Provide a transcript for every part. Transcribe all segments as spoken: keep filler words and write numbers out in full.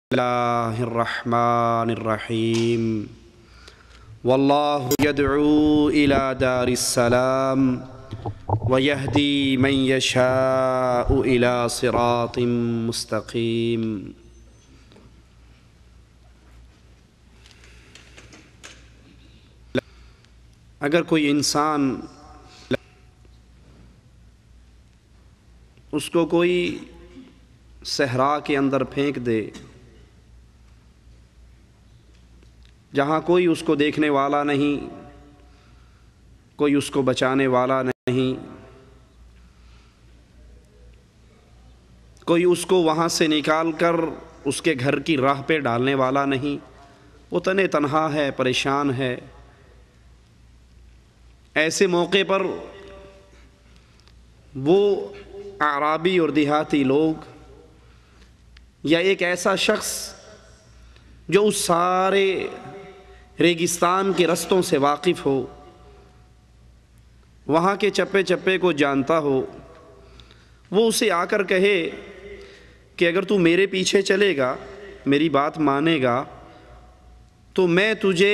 اللہ الرحمن الرحیم واللہ یدعو الی دار السلام ویہدی من یشاء الی صراط مستقیم۔ اگر کوئی انسان اس کو کوئی صحرا کے اندر پھینک دے جہاں کوئی اس کو دیکھنے والا نہیں، کوئی اس کو بچانے والا نہیں، کوئی اس کو وہاں سے نکال کر اس کے گھر کی راہ پہ ڈالنے والا نہیں، وہ تنے تنہا ہے، پریشان ہے، ایسے موقع پر وہ اعرابی اور دیہاتی لوگ یا ایک ایسا شخص جو اس سارے ریگستان کے رستوں سے واقف ہو، وہاں کے چپے چپے کو جانتا ہو، وہ اسے آ کر کہے کہ اگر تو میرے پیچھے چلے گا، میری بات مانے گا، تو میں تجھے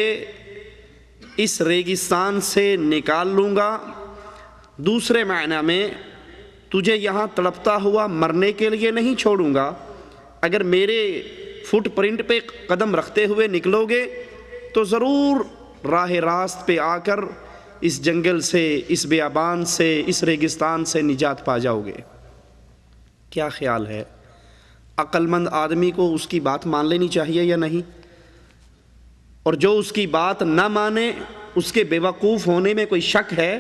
اس ریگستان سے نکال لوں گا، دوسرے معنی میں تجھے یہاں تڑپتا ہوا مرنے کے لیے نہیں چھوڑوں گا، اگر میرے فٹ پرنٹ پہ قدم رکھتے ہوئے نکلو گے تو ضرور راہ راست پہ آ کر اس جنگل سے، اس بیابان سے، اس ریگستان سے نجات پا جاؤ گے۔ کیا خیال ہے؟ عقل مند آدمی کو اس کی بات مان لینی چاہیے یا نہیں؟ اور جو اس کی بات نہ مانے، اس کے بے وقوف ہونے میں کوئی شک ہے؟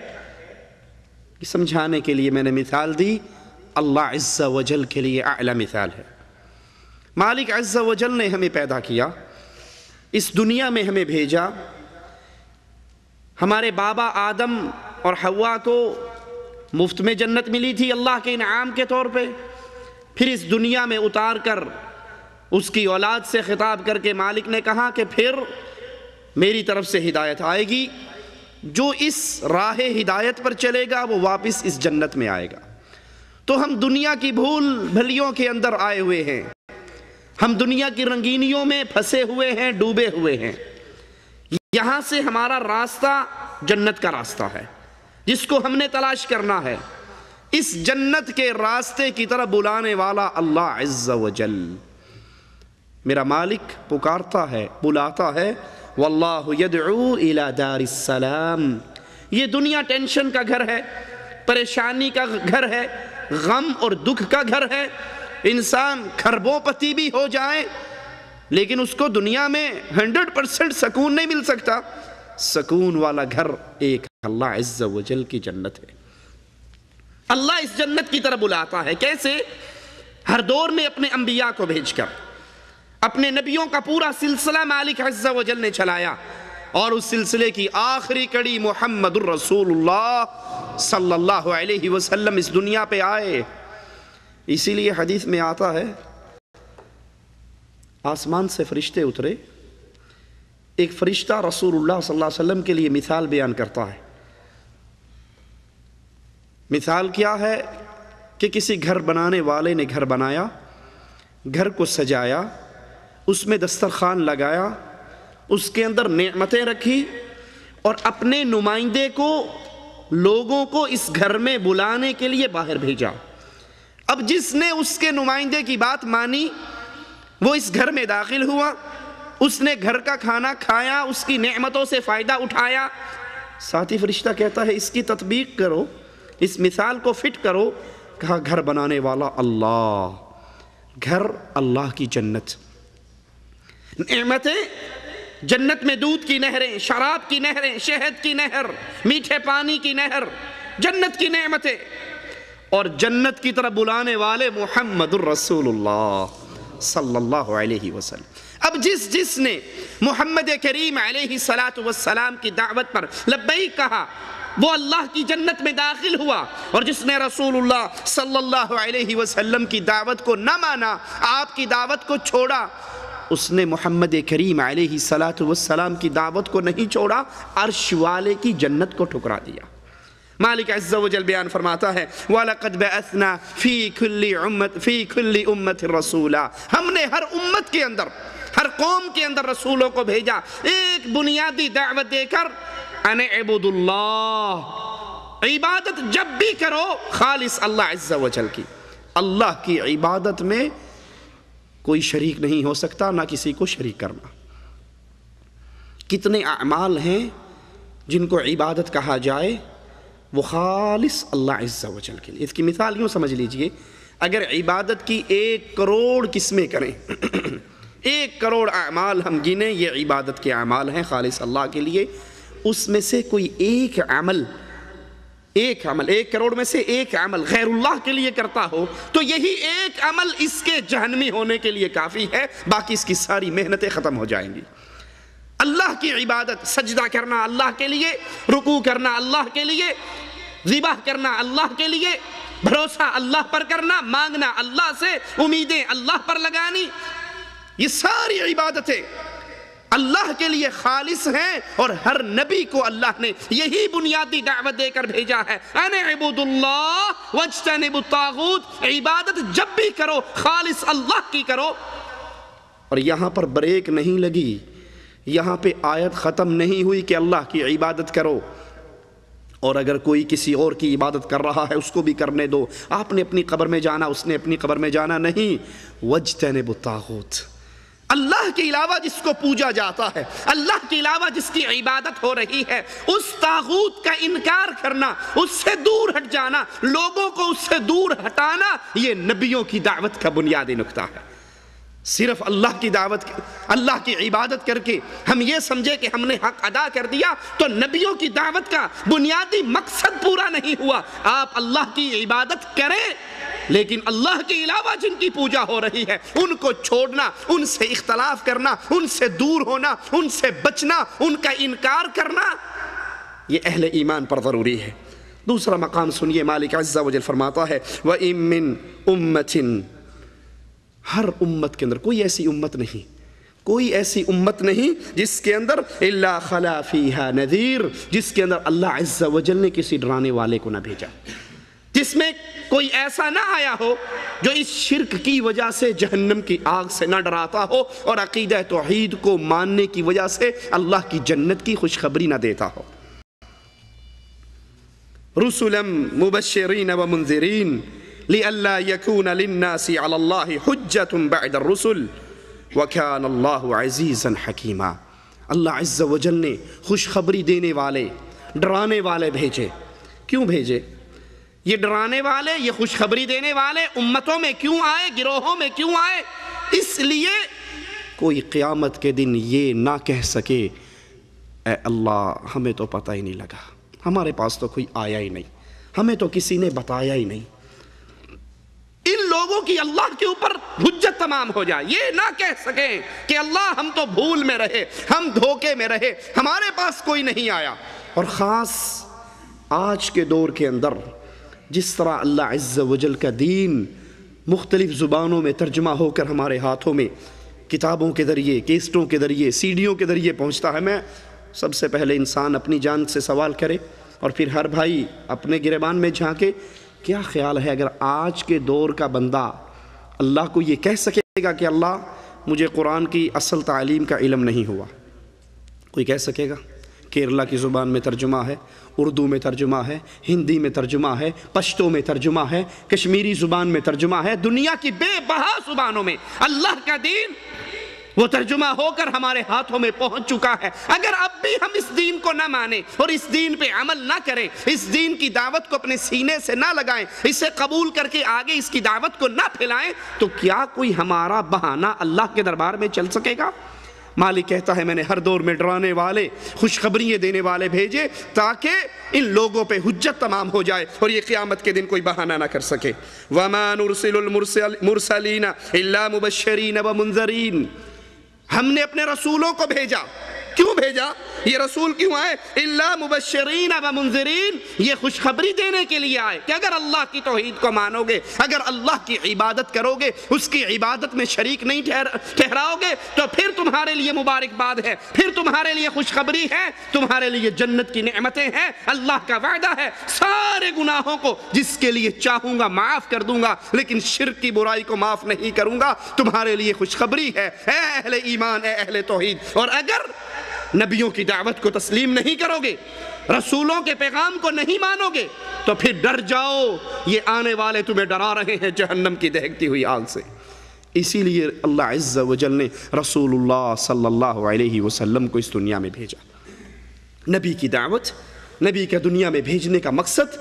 سمجھانے کے لیے میں نے مثال دی، اللہ عز و جل کے لیے اعلیٰ مثال ہے۔ مالک عز و جل نے ہمیں پیدا کیا، اس دنیا میں ہمیں بھیجا، ہمارے بابا آدم اور حوا کو مفت میں جنت ملی تھی اللہ کے انعام کے طور پہ، پھر اس دنیا میں اتار کر اس کی اولاد سے خطاب کر کے مالک نے کہا کہ پھر میری طرف سے ہدایت آئے گی، جو اس راہ ہدایت پر چلے گا وہ واپس اس جنت میں آئے گا۔ تو ہم دنیا کی بھول بھلیوں کے اندر آئے ہوئے ہیں، ہم دنیا کی رنگینیوں میں پھنسے ہوئے ہیں، ڈوبے ہوئے ہیں۔ یہاں سے ہمارا راستہ جنت کا راستہ ہے جس کو ہم نے تلاش کرنا ہے۔ اس جنت کے راستے کی طرف بلانے والا اللہ عز و جل، میرا مالک پکارتا ہے، بلاتا ہے، واللہ یدعو الی دار السلام۔ یہ دنیا ٹینشن کا گھر ہے، پریشانی کا گھر ہے، غم اور دکھ کا گھر ہے۔ انسان کھربوں پتی بھی ہو جائے لیکن اس کو دنیا میں ہنڈریڈ پرسنٹ سکون نہیں مل سکتا۔ سکون والا گھر ایک اللہ عز و جل کی جنت ہے۔ اللہ اس جنت کی طرف بلاتا ہے، کیسے؟ ہر دور میں اپنے انبیاء کو بھیج کر، اپنے نبیوں کا پورا سلسلہ مالک عز و جل نے چلایا، اور اس سلسلے کی آخری کڑی محمد الرسول اللہ صلی اللہ علیہ وسلم اس دنیا پہ آئے۔ اسی لیے حدیث میں آتا ہے، آسمان سے فرشتے اترے، ایک فرشتہ رسول اللہ صلی اللہ علیہ وسلم کے لیے مثال بیان کرتا ہے۔ مثال کیا ہے؟ کہ کسی گھر بنانے والے نے گھر بنایا، گھر کو سجایا، اس میں دسترخوان لگایا، اس کے اندر نعمتیں رکھی، اور اپنے نمائندے کو، لوگوں کو اس گھر میں بلانے کے لیے باہر بھیجا۔ اب جس نے اس کے نمائندے کی بات مانی وہ اس گھر میں داخل ہوا، اس نے گھر کا کھانا کھایا، اس کی نعمتوں سے فائدہ اٹھایا۔ ساتھی فرشتہ کہتا ہے اس کی تطبیق کرو، اس مثال کو فٹ کرو۔ کہا گھر بنانے والا اللہ، گھر اللہ کی جنت، نعمتیں جنت میں دودھ کی نہریں، شراب کی نہریں، شہد کی نہر، میٹھے پانی کی نہر، جنت کی نعمتیں، اور جنت کی طرف بلانے والے محمد الرسول اللہ صلی اللہ علیہ وسلم۔ اب جس جس نے محمد کریم علیہ السلام کی دعوت پر لبیک کہا وہ اللہ کی جنت میں داخل ہوا، اور جس نے رسول اللہ صلی اللہ علیہ وسلم کی دعوت کو نہ مانا، آپ کی دعوت کو چھوڑا، اس نے محمد کریم علیہ السلام کی دعوت کو نہیں چھوڑا، عرش والے کی جنت کو ٹھکرا دیا۔ مالک عز و جل بیان فرماتا ہے وَلَقَدْ بَعَثْنَا فِي كُلِّ أُمَّةٍ فِي كُلِّ أُمَّةٍ رَسُولًا، ہم نے ہر امت کے اندر، ہر قوم کے اندر رسولوں کو بھیجا ایک بنیادی دعوت دے کر ان اعبدوا اللہ، عبادت جب بھی کرو خالص اللہ عز و جل کی، اللہ کی عبادت میں کوئی شریک نہیں ہو سکتا، نہ کسی کو شریک کرنا۔ کتنے اعمال ہیں جن کو عبادت کہا جائے وہ خالص اللہ عز و جل کے لیے۔ اس کی مثال یوں سمجھ لیجئے، اگر عبادت کی ایک کروڑ قسمیں کریں، ایک کروڑ اعمال ہم گنیں یہ عبادت کے اعمال ہیں خالص اللہ کے لیے، اس میں سے کوئی ایک عمل ایک عمل ایک کروڑ میں سے ایک عمل غیر اللہ کے لیے کرتا ہو تو یہی ایک عمل اس کے جہنمی ہونے کے لیے کافی ہے، باقی اس کی ساری محنتیں ختم ہو جائیں گی۔ اللہ کی عبادت، سجدہ کرنا اللہ کے لیے، رکوع کرنا اللہ کے لیے، ذبح کرنا اللہ کے لیے، بھروسہ اللہ پر کرنا، مانگنا اللہ سے، امیدیں اللہ پر لگانی، یہ ساری عبادتیں اللہ کے لیے خالص ہیں، اور ہر نبی کو اللہ نے یہی بنیادی دعوت دے کر بھیجا ہے، ان اعبدوا اللہ واجتنبوا الطاغوت، عبادت جب بھی کرو خالص اللہ کی کرو۔ اور یہاں پر بریک نہیں لگی، یہاں پہ آیت ختم نہیں ہوئی کہ اللہ کی عبادت کرو اور اگر کوئی کسی اور کی عبادت کر رہا ہے اس کو بھی کرنے دو، آپ نے اپنی قبر میں جانا اس نے اپنی قبر میں جانا نہیں۔ واجتنبوا الطاغوت، اللہ کے علاوہ جس کو پوجا جاتا ہے، اللہ کے علاوہ جس کی عبادت ہو رہی ہے، اس طاغوت کا انکار کرنا، اس سے دور ہٹ جانا، لوگوں کو اس سے دور ہٹانا، یہ نبیوں کی دعوت کا بنیادی نقطہ ہے۔ صرف اللہ کی دعوت، اللہ کی عبادت کر کے ہم یہ سمجھے کہ ہم نے حق ادا کر دیا تو نبیوں کی دعوت کا بنیادی مقصد پورا نہیں ہوا۔ آپ اللہ کی عبادت کریں لیکن اللہ کے علاوہ جن کی پوجا ہو رہی ہے ان کو چھوڑنا، ان سے اختلاف کرنا، ان سے دور ہونا، ان سے بچنا، ان کا انکار کرنا، یہ اہل ایمان پر ضروری ہے۔ دوسرا مقام سنیے، مالک عز و جل فرماتا ہے وَإِن مِّن أُمَّةٍ، ہر امت کے اندر کوئی ایسی امت نہیں، کوئی ایسی امت نہیں جس کے اندر الا خلا فیہا نذیر، جس کے اندر اللہ عز و جل نے کسی ڈرانے والے کو نہ بھیجا، جس میں کوئی ایسا نہ آیا ہو جو اس شرک کی وجہ سے جہنم کی آگ سے نہ ڈراتا ہو اور عقیدہ توحید کو ماننے کی وجہ سے اللہ کی جنت کی خوشخبری نہ دیتا ہو۔ رسلا مبشرین و منذرین لئلا يكون للناس على الله حجة بعد الرسل وكان الله عزيزا حكيما۔ اللہ عز و جل نے خوشخبری دینے والے، ڈرانے والے بھیجے۔ کیوں بھیجے؟ یہ ڈرانے والے، یہ خوشخبری دینے والے امتوں میں کیوں آئے، گروہوں میں کیوں آئے؟ اس لیے کوئی قیامت کے دن یہ نہ کہہ سکے اے اللہ ہمیں تو پتہ ہی نہیں لگا، ہمارے پاس تو کوئی آیا ہی نہیں، ہمیں تو کسی نے بتایا ہی نہیں۔ ان لوگوں کی اللہ کے اوپر حجت تمام ہو جائے، یہ نہ کہہ سکیں کہ اللہ ہم تو بھول میں رہے، ہم دھوکے میں رہے، ہمارے پاس کوئی نہیں آیا۔ اور خاص آج کے دور کے اندر جس طرح اللہ عز و جل کا دین مختلف زبانوں میں ترجمہ ہو کر ہمارے ہاتھوں میں کتابوں کے ذریعے، کیسٹوں کے ذریعے، سیڈیوں کے ذریعے پہنچتا ہے، میں سب سے پہلے انسان اپنی جان سے سوال کرے اور پھر ہر بھائی اپنے گریبان میں جھانکے، کیا خیال ہے اگر آج کے دور کا بندہ اللہ کو یہ کہہ سکے گا کہ اللہ مجھے قرآن کی اصل تعلیم کا علم نہیں ہوا؟ کوئی کہہ سکے گا؟ کیرلا کی زبان میں ترجمہ ہے، اردو میں ترجمہ ہے، ہندی میں ترجمہ ہے، پشتو میں ترجمہ ہے، کشمیری زبان میں ترجمہ ہے، دنیا کی بے بہا زبانوں میں اللہ کا دین وہ ترجمہ ہو کر ہمارے ہاتھوں میں پہنچ چکا ہے۔ اگر اب بھی ہم اس دین کو نہ مانیں اور اس دین پہ عمل نہ کریں، اس دین کی دعوت کو اپنے سینے سے نہ لگائیں، اسے قبول کر کے آگے اس کی دعوت کو نہ پھیلائیں، تو کیا کوئی ہمارا بہانہ اللہ کے دربار میں چل سکے گا؟ مالک کہتا ہے میں نے ہر دور میں ڈرانے والے، خوشخبریاں دینے والے بھیجے تاکہ ان لوگوں پہ حجت تمام ہو جائے اور یہ قیامت کے دن کوئی بہانہ نہ کر سکے۔ وَمَا نُرْسِلُ الْمُرْسَلِينَ إِلَّا مُبَشِّرِينَ وَمُنذَرِينَ، ہم نے اپنے رسولوں کو بھیجا کیوں بھیجا؟ یہ رسول کیوں آئے؟ الا مبشرین و منذرین، یہ خوشخبری دینے کے لیے آئے کہ اگر اللہ کی توحید کو مانو گے، اگر اللہ کی عبادت کرو گے، اس کی عبادت میں شریک نہیں ٹھہراؤ گے، تو پھر تمہارے لیے مبارکباد ہے، پھر تمہارے لیے خوشخبری ہے، تمہارے لیے جنت کی نعمتیں ہیں، اللہ کا وعدہ ہے سارے گناہوں کو جس کے لیے چاہوں گا معاف کر دوں گا، لیکن شرک کی برائی کو معاف نہیں کروں گا۔ تمہارے لیے خوشخبری ہے اے اہل ایمان، اے اہل توحید۔ اور اگر نبیوں کی دعوت کو تسلیم نہیں کرو گے، رسولوں کے پیغام کو نہیں مانو گے، تو پھر ڈر جاؤ، یہ آنے والے تمہیں ڈرا رہے ہیں جہنم کی دہکتی ہوئی آگ سے۔ اسی لیے اللہ عز و جل نے رسول اللہ صلی اللہ علیہ وسلم کو اس دنیا میں بھیجا۔ نبی کی دعوت، نبی کا دنیا میں بھیجنے کا مقصد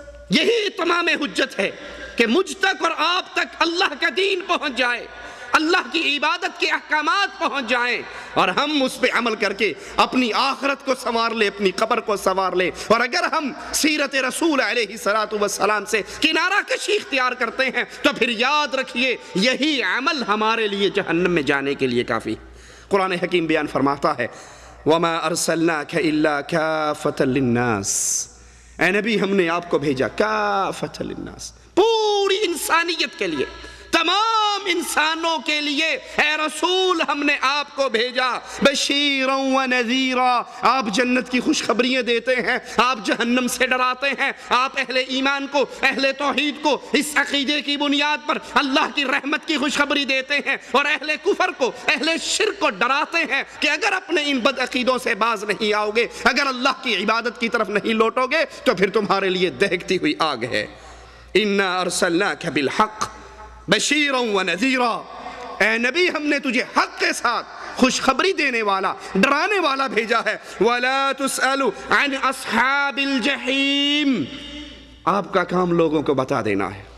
یہی تمام حجت ہے کہ مجھ تک اور آپ تک اللہ کا دین پہنچ جائے، اللہ کی عبادت کے احکامات پہنچ جائیں، اور ہم اس پہ عمل کر کے اپنی آخرت کو سنوار لیں، اپنی قبر کو سنوار لیں۔ اور اگر ہم سیرت رسول علیہ السلام سے کنارہ کشی اختیار کرتے ہیں تو پھر یاد رکھیے یہی عمل ہمارے لیے جہنم میں جانے کے لیے کافی۔ قرآن حکیم بیان فرماتا ہے وَمَا أَرْسَلْنَاكَ إِلَّا كَافَةً لِلنَّاسِ، اے نبی ہم نے آپ کو بھیجا کافۃ للناس، پوری انسانیت کے لیے، تمام انسانوں کے لیے اے رسول ہم نے آپ کو بھیجا، بشیرا و نذیرا، آپ جنت کی خوشخبریاں دیتے ہیں، آپ جہنم سے ڈراتے ہیں، آپ اہل ایمان کو، اہل توحید کو اس عقیدے کی بنیاد پر اللہ کی رحمت کی خوشخبری دیتے ہیں، اور اہل کفر کو، اہل شرک کو ڈراتے ہیں کہ اگر اپنے ان بد عقیدوں سے باز نہیں آؤ گے، اگر اللہ کی عبادت کی طرف نہیں لوٹو گے تو پھر تمہارے لیے دہکتی ہوئی آگ ہے۔ اِنَّا أَرْسَلْنَاكَ بِالْحَقِّ بشیرا و نذیرا، اے نبی ہم نے تجھے حق کے ساتھ خوشخبری دینے والا، ڈرانے والا بھیجا ہے۔ وَلَا تُسْأَلُ عَنْ أَصْحَابِ الْجَحِيمِ، آپ کا کام لوگوں کو بتا دینا ہے۔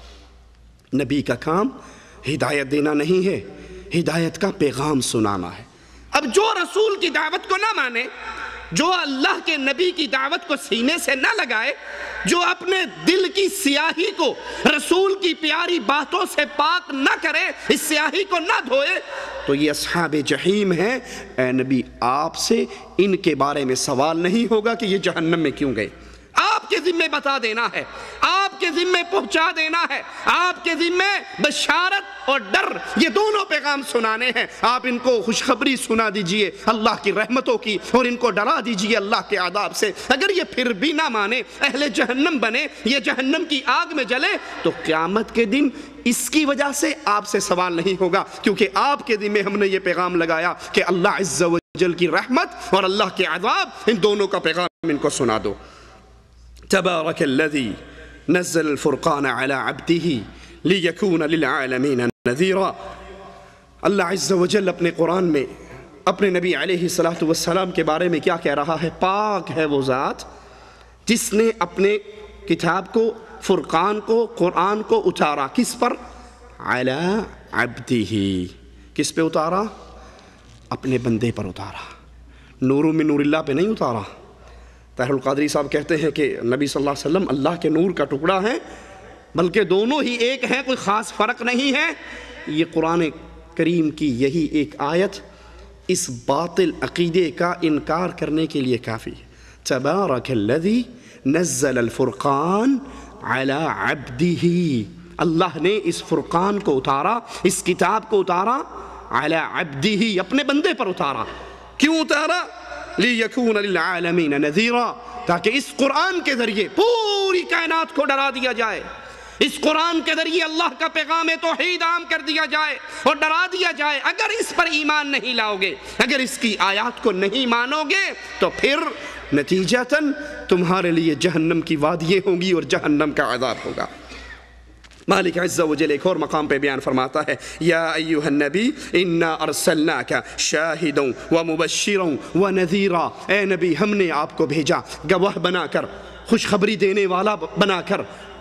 نبی کا کام ہدایت دینا نہیں ہے، ہدایت کا پیغام سنانا ہے۔ اب جو رسول کی دعوت کو نہ مانے، جو اللہ کے نبی کی دعوت کو سینے سے نہ لگائے، جو اپنے دل کی سیاہی کو رسول کی پیاری باتوں سے پاک نہ کرے، اس سیاہی کو نہ دھوئے، تو یہ اصحاب جحیم ہیں۔ اے نبی آپ سے ان کے بارے میں سوال نہیں ہوگا کہ یہ جہنم میں کیوں گئے، آپ کے ذمہ بتا دینا ہے، آپ کے ذمہ پہنچا دینا ہے، آپ کے ذمہ بشارت اور ڈر یہ دونوں پیغام سنانے ہیں۔ آپ ان کو خوشخبری سنا دیجئے اللہ کی رحمتوں کی، اور ان کو ڈرا دیجئے اللہ کے عذاب سے۔ اگر یہ پھر بھی نہ مانے، اہل جہنم بنے، یہ جہنم کی آگ میں جلے، تو قیامت کے دن اس کی وجہ سے آپ سے سوال نہیں ہوگا، کیونکہ آپ کے ذمہ ہم نے یہ پیغام لگایا کہ اللہ عز و جل کی رحمت اور اللہ کے عذاب، ان دونوں کا پیغام ان کو سنا دو۔ تبارک الذی نزل الفرقان على عبده لیکون للعالمین نذیرا۔ اللہ عز و جل اپنے قرآن میں اپنے نبی علیہ السلام کے بارے میں کیا کہہ رہا ہے؟ پاک ہے وہ ذات جس نے اپنے کتاب کو، فرقان کو، قرآن کو اتارا، کس پر؟ علی عبدہ، کس پہ اتارا؟ اپنے بندے پر اتارا، نور من نور اللہ پہ نہیں اتارا۔ طاہر القادری صاحب کہتے ہیں کہ نبی صلی اللہ علیہ وسلم اللہ کے نور کا ٹکڑا ہے، بلکہ دونوں ہی ایک ہیں، کوئی خاص فرق نہیں ہے۔ یہ قرآن کریم کی یہی ایک آیت اس باطل عقیدے کا انکار کرنے کے لیے کافی ہے۔ تبارک الذی نزل الفرقان علی عبدہ، اللہ نے اس فرقان کو اتارا، اس کتاب کو اتارا، علی عبدہ، اپنے بندے پر اتارا۔ کیوں اتارا؟ لیکون للعالمین نذیرا، تاکہ اس قرآن کے ذریعے پوری کائنات کو ڈرا دیا جائے، اس قرآن کے ذریعے اللہ کا پیغام توحید عام کر دیا جائے اور ڈرا دیا جائے۔ اگر اس پر ایمان نہیں لاؤ گے، اگر اس کی آیات کو نہیں مانو گے، تو پھر نتیجتاً تمہارے لیے جہنم کی وادییں ہوں گی اور جہنم کا عذاب ہوگا۔ مالک عز و جل ایک اور مقام پہ بیان فرماتا ہے یا ایہا النبی انا ارسلناک شاہدا ومبشرا ونذیرا، اے نبی ہم نے آپ کو بھیجا گواہ بنا کر، خوشخبری دینے والا بنا کر،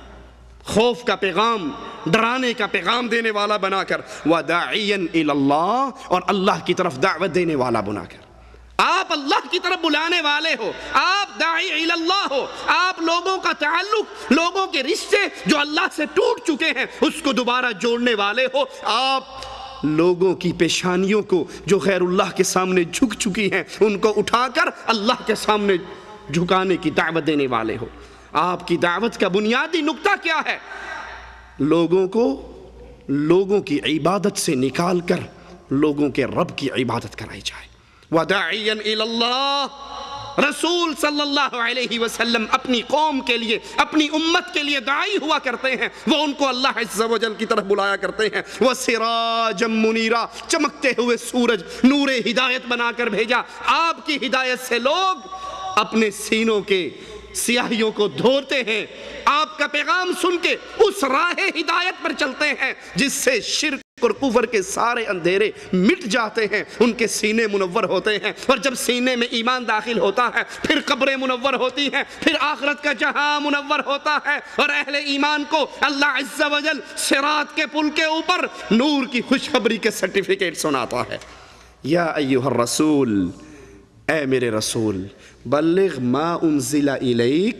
خوف کا پیغام، ڈرانے کا پیغام دینے والا بنا کر، وداعیا الی اللہ، اور اللہ کی طرف دعوت دینے والا بنا کر۔ آپ اللہ کی طرف بلانے والے ہو، آپ داعی الی اللہ ہو، آپ لوگوں کا تعلق، لوگوں کے رشتے جو اللہ سے ٹوٹ چکے ہیں اس کو دوبارہ جوڑنے والے ہو۔ آپ لوگوں کی پیشانیوں کو جو غیر اللہ کے سامنے جھک چکی ہیں ان کو اٹھا کر اللہ کے سامنے جھکانے کی دعوت دینے والے ہو۔ آپ کی دعوت کا بنیادی نقطہ کیا ہے؟ لوگوں کو لوگوں کی عبادت سے نکال کر لوگوں کے رب کی عبادت کرائی جائے۔ وَدَاعِيًا إِلَى اللَّهِ، رسول صلی اللہ علیہ وسلم اپنی قوم کے لیے، اپنی امت کے لیے داعی ہوا کرتے ہیں، وہ ان کو اللہ عز و جل کی طرف بلایا کرتے ہیں۔ وَسِرَاجًا مُنِيرًا، چمکتے ہوئے سورج، نور ہدایت بنا کر بھیجا۔ آپ کی ہدایت سے لوگ اپنے سینوں کے سیاہیوں کو دھوتے ہیں، آپ کا پیغام سن کے اس راہ ہدایت پر چلتے ہیں جس سے شرک اور کفر کے سارے اندھیرے مٹ جاتے ہیں، ان کے سینے منور ہوتے ہیں، اور جب سینے میں ایمان داخل ہوتا ہے پھر قبریں منور ہوتی ہیں، پھر آخرت کا جہاں منور ہوتا ہے، اور اہل ایمان کو اللہ عز و جل صراط کے پل کے اوپر نور کی خوشخبری کے سرٹیفکیٹ سناتا ہے۔ یا ایھا الرسول، اے میرے رسول، بلغ ما انزل الیک،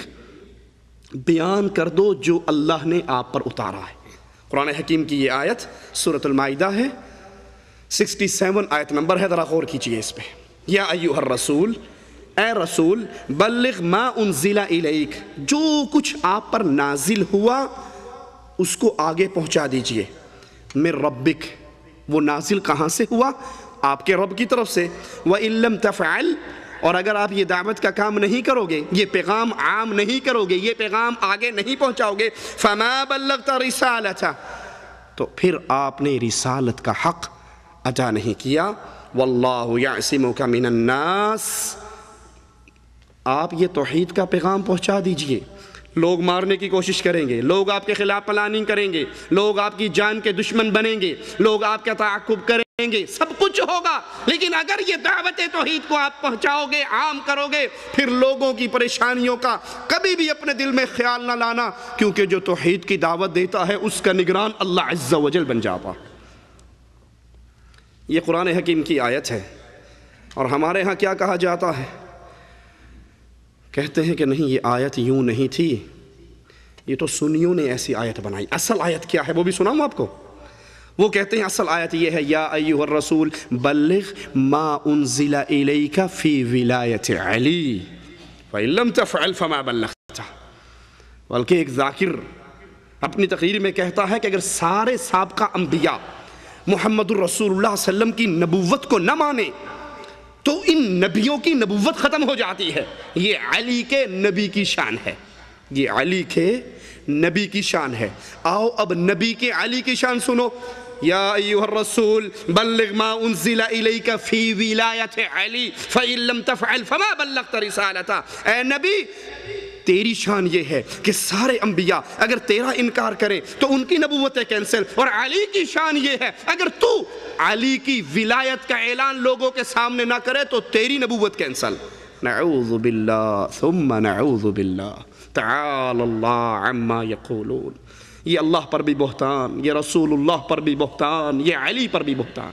بیان کر دو جو اللہ نے آپ پر اتارا ہے۔ قرآن حکیم کی یہ آیت سورۃ المائدہ ہے، سکسٹی سیون آیت نمبر ہے، ذرا غور کیجئے اس پہ۔ یا ایھا الرسول، اے رسول، بلغ ما انزل الیک، جو کچھ آپ پر نازل ہوا اس کو آگے پہنچا دیجئے۔ من ربک، وہ نازل کہاں سے ہوا؟ آپ کے رب کی طرف سے۔ وَإِن لَمْ تَفْعَلْ، اور اگر آپ یہ دعوت کا کام نہیں کرو گے، یہ پیغام عام نہیں کرو گے، یہ پیغام آگے نہیں پہنچاؤ گے، فَمَا بَلَّغْتَ رِسَالَتَ، تو پھر آپ نے رسالت کا حق ادا نہیں کیا۔ وَاللَّهُ يَعْصِمُكَ مِنَ النَّاسِ، آپ یہ توحید کا پیغام پہنچا دیجئے۔ لوگ مارنے کی کوشش کریں گے، لوگ آپ کے خلاف پلاننگ کریں گے، لوگ آپ کی جان کے دشمن بنیں گے، لوگ آپ کا تعاقب کریں گے، سب کچھ ہوگا، لیکن اگر یہ دعوت توحید کو آپ پہنچاؤ گے، عام کرو گے، پھر لوگوں کی پریشانیوں کا کبھی بھی اپنے دل میں خیال نہ لانا، کیونکہ جو توحید کی دعوت دیتا ہے اس کا نگران اللہ عز و جل بن جاتا۔ یہ قرآن حکیم کی آیت ہے، اور ہمارے ہاں کیا کہا جاتا ہے؟ کہتے ہیں کہ نہیں، یہ آیت یوں نہیں تھی، یہ تو سنیوں نے ایسی آیت بنائی۔ اصل آیت کیا ہے وہ بھی سناؤں آپ کو؟ وہ کہتے ہیں اصل آیت یہ ہے، یا ایھا الرسول بلغ ما انزل الیک فی ولایت علی فإن لم تفعل فما بلغت۔ بلکہ ایک ذاکر اپنی تقریر میں کہتا ہے کہ اگر سارے سابقہ انبیاء محمد الرسول اللہ صلی اللہ علیہ وسلم کی نبوت کو نہ مانے تو ان نبیوں کی نبوت ختم ہو جاتی ہے۔ یہ علی کے نبی کی شان ہے، یہ علی کے نبی کی شان ہے۔ آؤ اب نبی کے علی کی شان سنو۔ یا ایھا الرسول بلغ ما انزل الیک فی ولایت علی فإن لم تفعل فما بلغت رسالتہ، اے نبی تیری شان یہ ہے کہ سارے انبیاء اگر تیرا انکار کریں تو ان کی نبوتیں کینسل، اور علی کی شان یہ ہے اگر تو علی کی ولایت کا اعلان لوگوں کے سامنے نہ کرے تو تیری نبوت کینسل۔ نعوذ باللہ ثم نعوذ باللہ، تعالی اللہ عما یقولون۔ یہ اللہ پر بھی بہتان، یہ رسول اللہ پر بھی بہتان، یہ علی پر بھی بہتان۔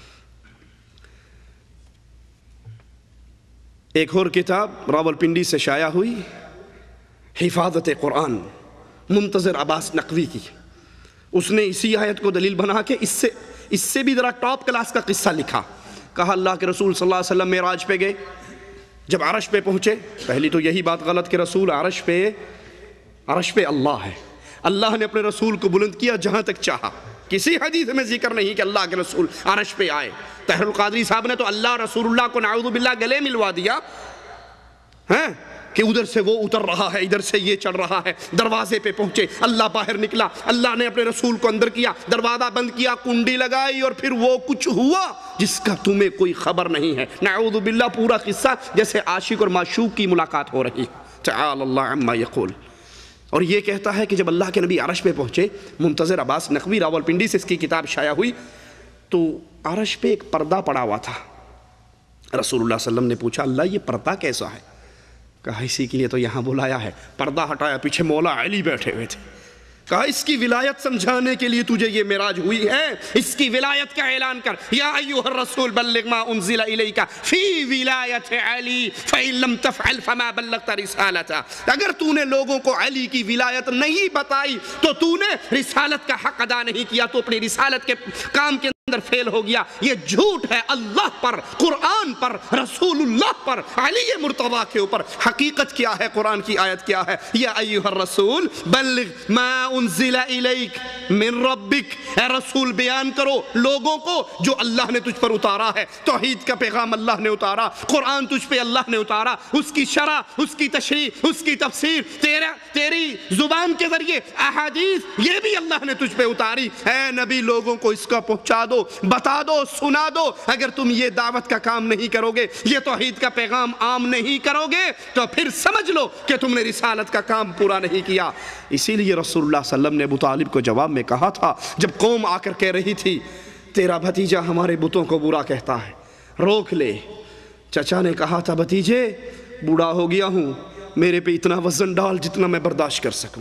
ایک اور کتاب راولپنڈی سے شائع ہوئی، حفاظت قرآن، منتظر عباس نقوی کی، اس نے اسی آیت کو دلیل بنا کے اس سے اس سے بھی ذرا ٹاپ کلاس کا قصہ لکھا۔ کہا اللہ کے رسول صلی اللہ علیہ وسلم معراج پہ گئے، جب عرش پہ پہنچے، پہلی تو یہی بات غلط کہ رسول عرش پہ عرش پہ اللہ ہے، اللہ نے اپنے رسول کو بلند کیا جہاں تک چاہا۔ کسی حدیث میں ذکر نہیں کہ اللہ کے رسول عرش پہ آئے۔ طاہر القادری صاحب نے تو اللہ رسول اللہ کو نعوذ باللہ گلے ملوا دیا ہیں کہ ادھر سے وہ اتر رہا ہے، ادھر سے یہ چڑھ رہا ہے۔ دروازے پہ پہنچے، اللہ باہر نکلا، اللہ نے اپنے رسول کو اندر کیا، دروازہ بند کیا، کنڈی لگائی، اور پھر وہ کچھ ہوا جس کا تمہیں کوئی خبر نہیں ہے۔ نعوذ باللہ پورا قصہ جیسے عاشق اور معشوق کی ملاقات ہو رہی۔ تعالی اللہ عما یقول۔ اور یہ کہتا ہے کہ جب اللہ کے نبی عرش پہ پہنچے، منتظر عباس نقوی راولپنڈی سے اس کی کتاب شائع ہوئی، تو عرش پہ ایک پردہ پڑا ہوا تھا۔ رسول اللہ صلی اللہ علیہ وسلم نے پوچھا اللہ یہ پردہ کیسا ہے؟ کہا اسی کے لیے تو یہاں بلایا ہے۔ پردہ ہٹایا، پیچھے مولا علی بیٹھے ہوئے تھے۔ کہا اس کی ولایت سمجھانے کے لیے تجھے یہ معراج ہوئی ہے، اس کی ولایت کا اعلان کر۔ یا ایھا الرسول بلغ ما انزل الیک فی ولایت علی فإن لم تفعل فما بلغت رسالتہ۔ اگر تو نے لوگوں کو علی کی ولایت نہیں بتائی تو تو نے رسالت کا حق ادا نہیں کیا، تو اپنی رسالت کے کام کے اندر فیل ہو گیا. یہ جھوٹ ہے اللہ پر، قرآن پر، رسول اللہ پر، علی مرتضیٰ کے اوپر. حقیقت کیا ہے؟ قرآن کی آیت کیا ہے؟ یا ایھا الرسول بلغ ما انزل الیک من ربک. اے رسول بیان کرو لوگوں کو جو اللہ نے تجھ پر اتارا ہے. توحید کا پیغام اللہ نے اتارا، قرآن تجھ پہ اللہ نے اتارا، اس کی شرح، اس کی تشریح، اس کی تفسیر تیرا تیری زبان کے ذریعے احادیث یہ بھی اللہ نے تجھ پہ اتاری. اے نبی لوگوں کو اس کا پہنچا دو، بتا دو، سنا دو. اگر تم یہ دعوت کا کام نہیں کرو گے، یہ توحید کا پیغام عام نہیں کرو گے، تو پھر سمجھ لو کہ تم نے رسالت کا کام پورا نہیں کیا. اسی لیے رسول اللہ صلی اللہ علیہ وسلم نے ابو طالب کو جواب میں کہا تھا، جب قوم آ کر کہہ رہی تھی تیرا بھتیجا ہمارے بتوں کو برا کہتا ہے، روک لے. چچا نے کہا تھا بھتیجے بوڑھا ہو گیا ہوں، میرے پہ اتنا وزن ڈال جتنا میں برداشت کر سکوں.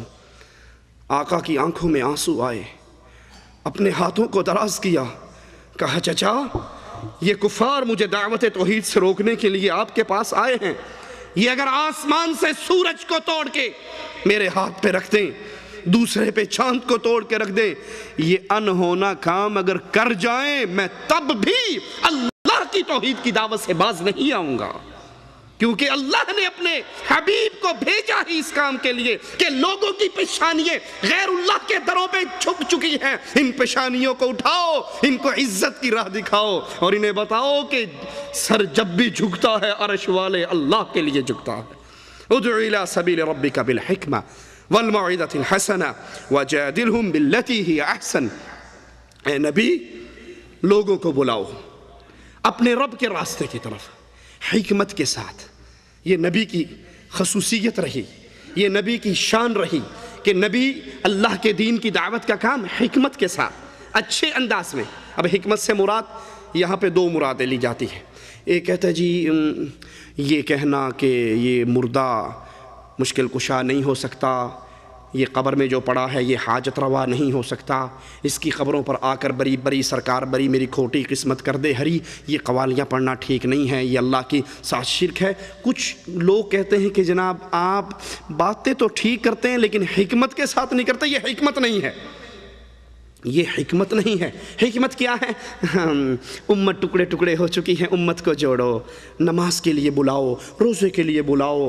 آقا کی آنکھوں میں آنسو آئے، اپنے ہاتھوں کو دراز کیا، کہا چچا یہ کفار مجھے دعوت توحید سے روکنے کے لیے آپ کے پاس آئے ہیں. یہ اگر آسمان سے سورج کو توڑ کے میرے ہاتھ پہ رکھ دیں، دوسرے پہ چاند کو توڑ کے رکھ دیں، یہ انہونا کام اگر کر جائیں، میں تب بھی اللہ کی توحید کی دعوت سے باز نہیں آؤں گا. کیونکہ اللہ نے اپنے حبیب کو بھیجا ہی اس کام کے لیے کہ لوگوں کی پیشانییں غیر اللہ کے دروں پہ چھپ چکی ہیں. ان پیشانیوں کو اٹھاؤ، ان کو عزت کی راہ دکھاؤ، اور انہیں بتاؤ کہ سر جب بھی جھکتا ہے عرش والے اللہ کے لیے جھکتا ہے. ادع الی سبیل ربک بالحکمہ والموعظۃ الحسنہ وجادلہم باللتی ہی احسن. اے نبی لوگوں کو بلاؤ اپنے رب کے راستے کی طرف حکمت کے ساتھ. یہ نبی کی خصوصیت رہی، یہ نبی کی شان رہی کہ نبی اللہ کے دین کی دعوت کا کام حکمت کے ساتھ، اچھے انداز میں. اب حکمت سے مراد یہاں پہ دو مرادیں لی جاتی ہیں. ایک کہتا ہے جی یہ کہنا کہ یہ مردہ مشکل کشا نہیں ہو سکتا، یہ قبر میں جو پڑا ہے یہ حاجت روا نہیں ہو سکتا، اس کی قبروں پر آ کر بری بری سرکار بری میری کھوٹی قسمت کر دے ہری، یہ قوالیاں پڑھنا ٹھیک نہیں ہے، یہ اللہ کی ساتھ شرک ہے. کچھ لوگ کہتے ہیں کہ جناب آپ باتیں تو ٹھیک کرتے ہیں لیکن حکمت کے ساتھ نہیں کرتے. یہ حکمت نہیں ہے، یہ حکمت نہیں ہے. حکمت کیا ہے؟ امت ٹکڑے ٹکڑے ہو چکی ہیں، امت کو جوڑو، نماز کے لیے بلاؤ، روزے کے لیے بلاؤ،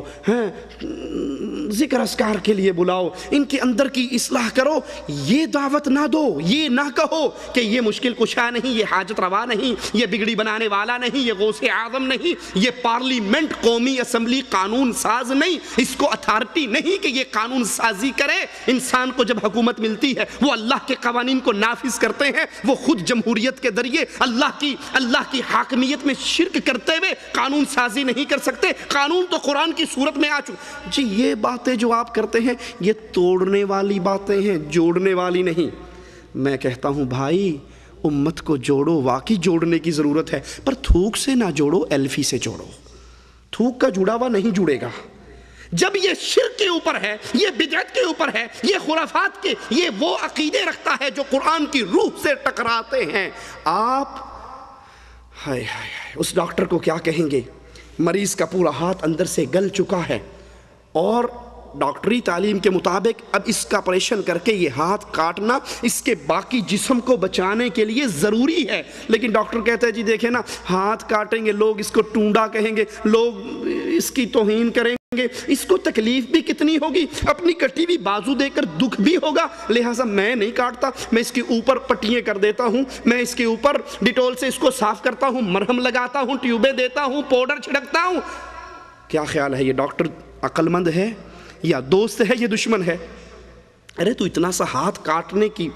ذکر اذکار کے لیے بلاؤ، ان کے اندر کی اصلاح کرو. یہ دعوت نہ دو، یہ نہ کہو کہ یہ مشکل کشا نہیں، یہ حاجت روا نہیں، یہ بگڑی بنانے والا نہیں، یہ غوث اعظم نہیں، یہ پارلیمنٹ قومی اسمبلی قانون ساز نہیں، اس کو اتھارٹی نہیں کہ یہ قانون سازی کرے. انسان کو جب حکومت ملتی ہے وہ اللہ کے قوانین کو نافذ کرتے ہیں. وہ خود جمہوریت کے ذریعے اللہ کی اللہ کی حاکمیت میں شرک کرتے ہوئے قانون سازی نہیں کر سکتے. قانون تو قرآن کی صورت میں آ چکا. جی یہ باتیں جو آپ کرتے ہیں یہ توڑنے والی باتیں ہیں، جوڑنے والی نہیں. میں کہتا ہوں بھائی امت کو جوڑو، واقعی جوڑنے کی ضرورت ہے، پر تھوک سے نہ جوڑو، ایلفی سے جوڑو. تھوک کا جڑا ہوا نہیں جڑے گا. جب یہ شرک کے اوپر ہے، یہ بدعت کے اوپر ہے، یہ خرافات کے، یہ وہ عقیدے رکھتا ہے جو قرآن کی روح سے ٹکراتے ہیں. آپ ہائے ہائے اس ڈاکٹر کو کیا کہیں گے؟ مریض کا پورا ہاتھ اندر سے گل چکا ہے اور ڈاکٹری تعلیم کے مطابق اب اس کا آپریشن کر کے یہ ہاتھ کاٹنا اس کے باقی جسم کو بچانے کے لیے ضروری ہے. لیکن ڈاکٹر کہتا ہے جی دیکھیں نا ہاتھ کاٹیں گے لوگ اس کو ٹونڈا کہیں گے، لوگ اس کی توہین کریں گے، اس کو تکلیف بھی کتنی ہوگی، اپنی کٹی ہوئی بازو دے کر دکھ بھی ہوگا، لہٰذا میں نہیں کاٹتا، میں اس کے اوپر پٹیاں کر دیتا ہوں، میں اس کے اوپر ڈیٹول سے اس کو صاف کرتا ہوں، مرہم لگاتا ہوں، ٹیوبیں دیتا ہوں، پاؤڈر چھڑکتا ہوں. کیا خیال ہے یہ ڈاکٹر عقل مند ہے یا دوست ہے یا دشمن ہے؟ ارے تو اتنا سا ہاتھ کاٹنے کی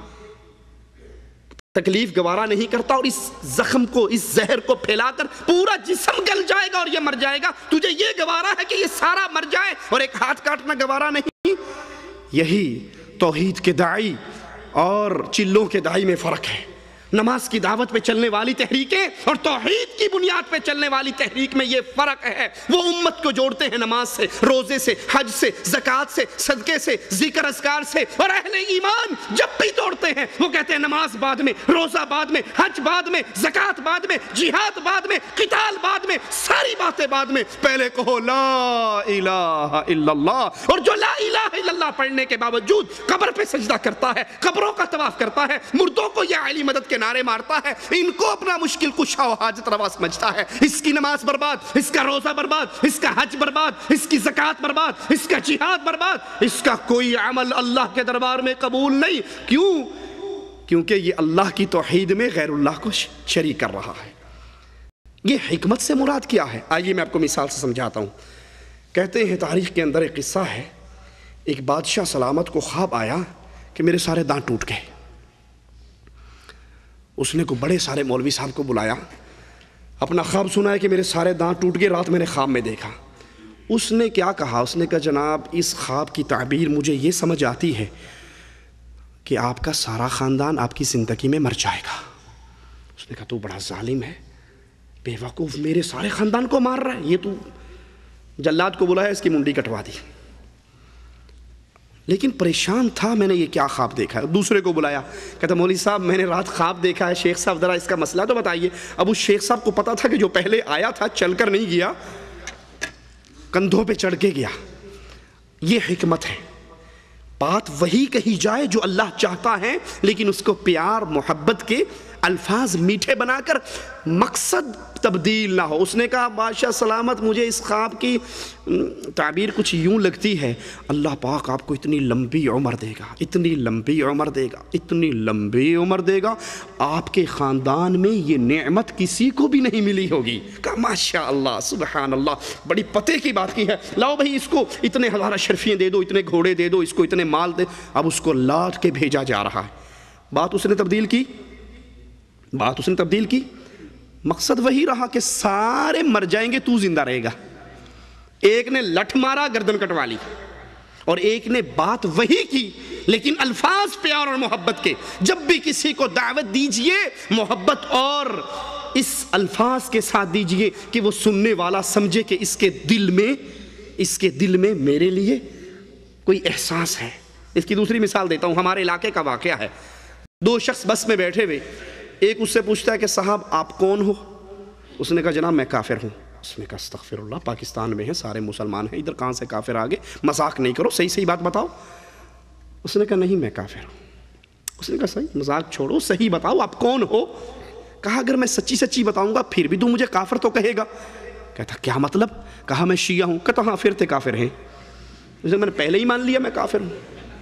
تکلیف گوارا نہیں کرتا اور اس زخم کو، اس زہر کو پھیلا کر پورا جسم گل جائے گا اور یہ مر جائے گا. تجھے یہ گوارا ہے کہ یہ سارا مر جائے اور ایک ہاتھ کاٹنا گوارا نہیں. یہی توحید کے داعی اور چلوں کے داعی میں فرق ہے. نماز کی دعوت پہ چلنے والی تحریکیں اور توحید کی بنیاد پہ چلنے والی تحریک میں یہ فرق ہے. وہ امت کو جوڑتے ہیں نماز سے، روزے سے، حج سے، زکوٰۃ سے، صدقے سے، ذکر اذکار سے، اور اہل ایمان جب بھی توڑتے ہیں وہ کہتے ہیں نماز بعد میں، روزہ بعد میں، حج بعد میں، زکوٰۃ بعد میں، جہاد بعد میں، قتال بعد میں، ساری باتیں بعد میں. پہلے کہو لا الہ الا اللہ. اور جو لا الہ الا اللہ پڑھنے کے باوجود قبر پہ سجدہ کرتا ہے، قبروں کا طواف کرتا ہے، مردوں کو یا علی مدد کے نعرے مارتا ہے، ان کو اپنا مشکل کشا و حاجت روا سمجھتا ہے، اس کی نماز برباد، اس کا روزہ برباد، اس کا حج برباد، اس کی زکوٰۃ برباد، اس کا جہاد برباد، اس کا کوئی عمل اللہ کے دربار میں قبول نہیں۔ کیوں؟ کیونکہ یہ اللہ کی توحید میں غیر اللہ کو شریک کر رہا ہے۔ یہ حکمت سے مراد کیا ہے؟ آئیے میں آپ کو مثال سے سمجھاتا ہوں۔ کہتے ہیں تاریخ کے اندر ایک قصہ ہے، ایک بادشاہ سلامت کو خواب آیا کہ میرے سارے دانت ٹوٹ گئے۔ اس نے کو بڑے سارے مولوی صاحب کو بلایا، اپنا خواب سنا ہے کہ میرے سارے دانت ٹوٹ گئے، رات میں نے خواب میں دیکھا۔ اس نے کیا کہا؟ اس نے کہا جناب اس خواب کی تعبیر مجھے یہ سمجھ آتی ہے کہ آپ کا سارا خاندان آپ کی زندگی میں مر جائے گا۔ اس نے کہا تو بڑا ظالم ہے، بے وقوف، میرے سارے خاندان کو مار رہا ہے، یہ تو جلاد کو بلایا، اس کی منڈی کٹوا دی۔ لیکن پریشان تھا، میں نے یہ کیا خواب دیکھا ہے؟ دوسرے کو بلایا، کہتا مولوی صاحب میں نے رات خواب دیکھا ہے، شیخ صاحب ذرا اس کا مسئلہ تو بتائیے۔ اب اس شیخ صاحب کو پتا تھا کہ جو پہلے آیا تھا چل کر نہیں گیا، کندھوں پہ چڑھ کے گیا۔ یہ حکمت ہے، بات وہی کہی جائے جو اللہ چاہتا ہے، لیکن اس کو پیار محبت کے الفاظ میٹھے بنا کر مقصد تبدیل نہ ہو۔ اس نے کہا بادشاہ سلامت مجھے اس خواب کی تعبیر کچھ یوں لگتی ہے، اللہ پاک آپ کو اتنی لمبی عمر دے گا، اتنی لمبی عمر دے گا، اتنی لمبی عمر دے گا، آپ کے خاندان میں یہ نعمت کسی کو بھی نہیں ملی ہوگی۔ کہا ماشاء اللہ سبحان اللہ، بڑی پتے کی بات کی ہے، لاؤ بھائی اس کو اتنے ہزارہ شرفیاں دے دو، اتنے گھوڑے دے دو، اس کو اتنے مال دے۔ اب اس کو لاد کے بھیجا جا رہا ہے۔ بات اس نے تبدیل کی، بات اس نے تبدیل کی، مقصد وہی رہا کہ سارے مر جائیں گے، تو زندہ رہے گا۔ ایک نے لٹھ مارا، گردن کٹوا لی، اور ایک نے بات وہی کی لیکن الفاظ پیار اور محبت کے۔ جب بھی کسی کو دعوت دیجئے محبت اور اس الفاظ کے ساتھ دیجئے کہ وہ سننے والا سمجھے کہ اس کے دل میں اس کے دل میں میرے لیے کوئی احساس ہے۔ اس کی دوسری مثال دیتا ہوں، ہمارے علاقے کا واقعہ ہے۔ دو شخص بس میں بیٹھے ہوئے، ایک اس سے پوچھتا ہے کہ صاحب آپ کون ہو؟ اس نے کہا جناب میں کافر ہوں۔ اس نے کہا استغفر اللہ، پاکستان میں ہیں، سارے مسلمان ہیں، ادھر کہاں سے کافر آگے؟ مذاق نہیں کرو، صحیح صحیح بات بتاؤ۔ اس نے کہا نہیں میں کافر ہوں۔ اس نے کہا صحیح، مذاق چھوڑو، صحیح بتاؤ آپ کون ہو؟ کہا اگر میں سچی سچی بتاؤں گا پھر بھی تو مجھے کافر تو کہے گا۔ کہتا کیا مطلب؟ کہا میں شیعہ ہوں۔ کہتا ہاں پھر تے کافر ہیں۔ اس نے میں نے پہلے ہی مان لیا میں کافر ہوں،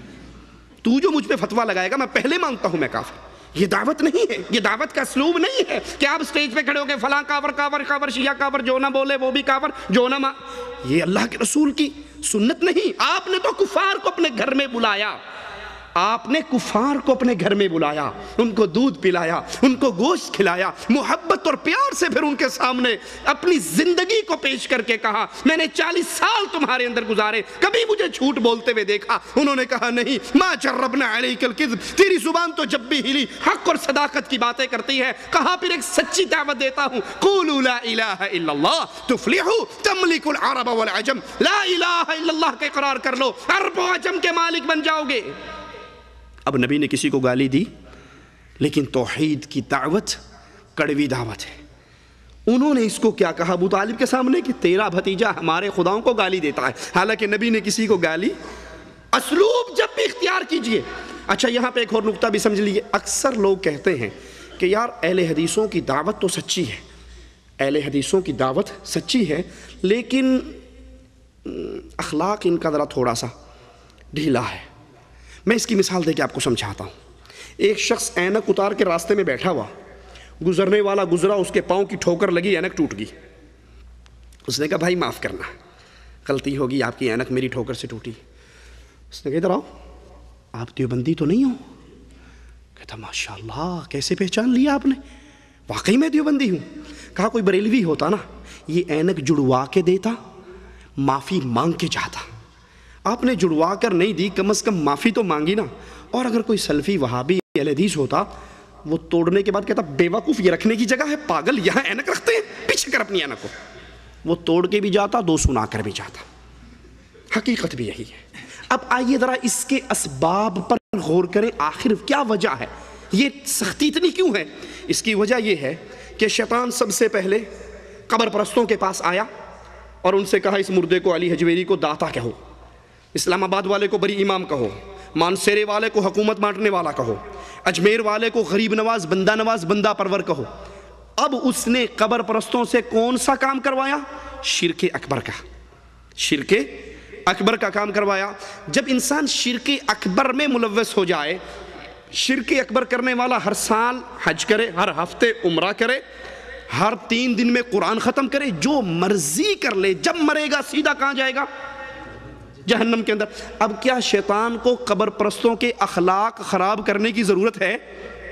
تو جو مجھ پہ فتویٰ لگائے گا میں پہلے مانتا ہوں میں کافر۔ یہ دعوت نہیں ہے، یہ دعوت کا اسلوب نہیں ہے کہ آپ سٹیج پہ کھڑے ہو کے فلاں کافر کافر کافر شیعہ کافر، جو نہ بولے وہ بھی کافر، جو نہ ماں۔ یہ اللہ کے رسول کی سنت نہیں۔ آپ نے تو کفار کو اپنے گھر میں بلایا، آپ نے کفار کو اپنے گھر میں بلایا، ان کو دودھ پلایا، ان کو گوشت کھلایا، محبت اور پیار سے پھر ان کے سامنے اپنی زندگی کو پیش کر کے کہا میں نے چالیس سال تمہارے اندر گزارے، کبھی مجھے جھوٹ بولتے ہوئے دیکھا؟ انہوں نے کہا نہیں، ما جربنا علیک الکذب، تیری زبان تو جب بھی ہلی حق اور صداقت کی باتیں کرتی ہے۔ کہا پھر ایک سچی دعوت دیتا ہوں، قولوا لا الہ الا اللہ تفلحوا تملک العرب والعجم، لا الہ الا اللہ کے اقرار کر لو، عرب و عجم کے مالک بن جاؤ گے۔ اب نبی نے کسی کو گالی دی، لیکن توحید کی دعوت کڑوی دعوت ہے۔ انہوں نے اس کو کیا کہا ابو طالب کے سامنے کہ تیرا بھتیجا ہمارے خداؤں کو گالی دیتا ہے، حالانکہ نبی نے کسی کو گالی۔ اسلوب جب بھی اختیار کیجئے۔ اچھا یہاں پہ ایک اور نقطہ بھی سمجھ لیجئے، اکثر لوگ کہتے ہیں کہ یار اہل حدیثوں کی دعوت تو سچی ہے، اہل حدیثوں کی دعوت سچی ہے، لیکن اخلاق ان کا ذرا تھوڑا سا ڈھیلا ہے۔ میں اس کی مثال دے کے آپ کو سمجھاتا ہوں۔ ایک شخص اینک اتار کے راستے میں بیٹھا ہوا، گزرنے والا گزرا، اس کے پاؤں کی ٹھوکر لگی، اینک ٹوٹ گئی۔ اس نے کہا بھائی معاف کرنا، غلطی ہوگی، آپ کی اینک میری ٹھوکر سے ٹوٹی۔ اس نے کہا ادھر آؤ، آپ دیوبندی تو نہیں ہو؟ کہتا ماشاءاللہ کیسے پہچان لیا آپ نے؟ واقعی میں دیوبندی ہوں۔ کہا کوئی بریلوی ہوتا نا یہ اینک جڑوا کے دیتا، معافی مانگ کے جاتا، آپ نے جڑوا کر نہیں دی، کم از کم معافی تو مانگی نا۔ اور اگر کوئی سلفی وہابی اہل حدیث ہوتا وہ توڑنے کے بعد کہتا بے وقوف یہ رکھنے کی جگہ ہے، پاگل یہاں اینک رکھتے ہیں، پیچھے کر اپنی اینک کو۔ وہ توڑ کے بھی جاتا، دو سنا کر بھی جاتا۔ حقیقت بھی یہی ہے۔ اب آئیے ذرا اس کے اسباب پر غور کریں، آخر کیا وجہ ہے، یہ سختی اتنی کیوں ہے؟ اس کی وجہ یہ ہے کہ شیطان سب سے پہلے قبر پرستوں کے پاس آیا اور ان سے کہا اس مردے کو علی حجویری کو داتا کہو، اسلام آباد والے کو بری امام کہو، مانسیرے والے کو حکومت بانٹنے والا کہو، اجمیر والے کو غریب نواز، بندہ نواز، بندہ پرور کہو۔ اب اس نے قبر پرستوں سے کون سا کام کروایا؟ شرک اکبر کا، شرک اکبر کا کام کروایا۔ جب انسان شرک اکبر میں ملوث ہو جائے، شرک اکبر کرنے والا ہر سال حج کرے، ہر ہفتے عمرہ کرے، ہر تین دن میں قرآن ختم کرے، جو مرضی کر لے، جب مرے گا سیدھا کہاں جائے گا؟ جہنم کے اندر۔ اب کیا شیطان کو قبر پرستوں کے اخلاق خراب کرنے کی ضرورت ہے؟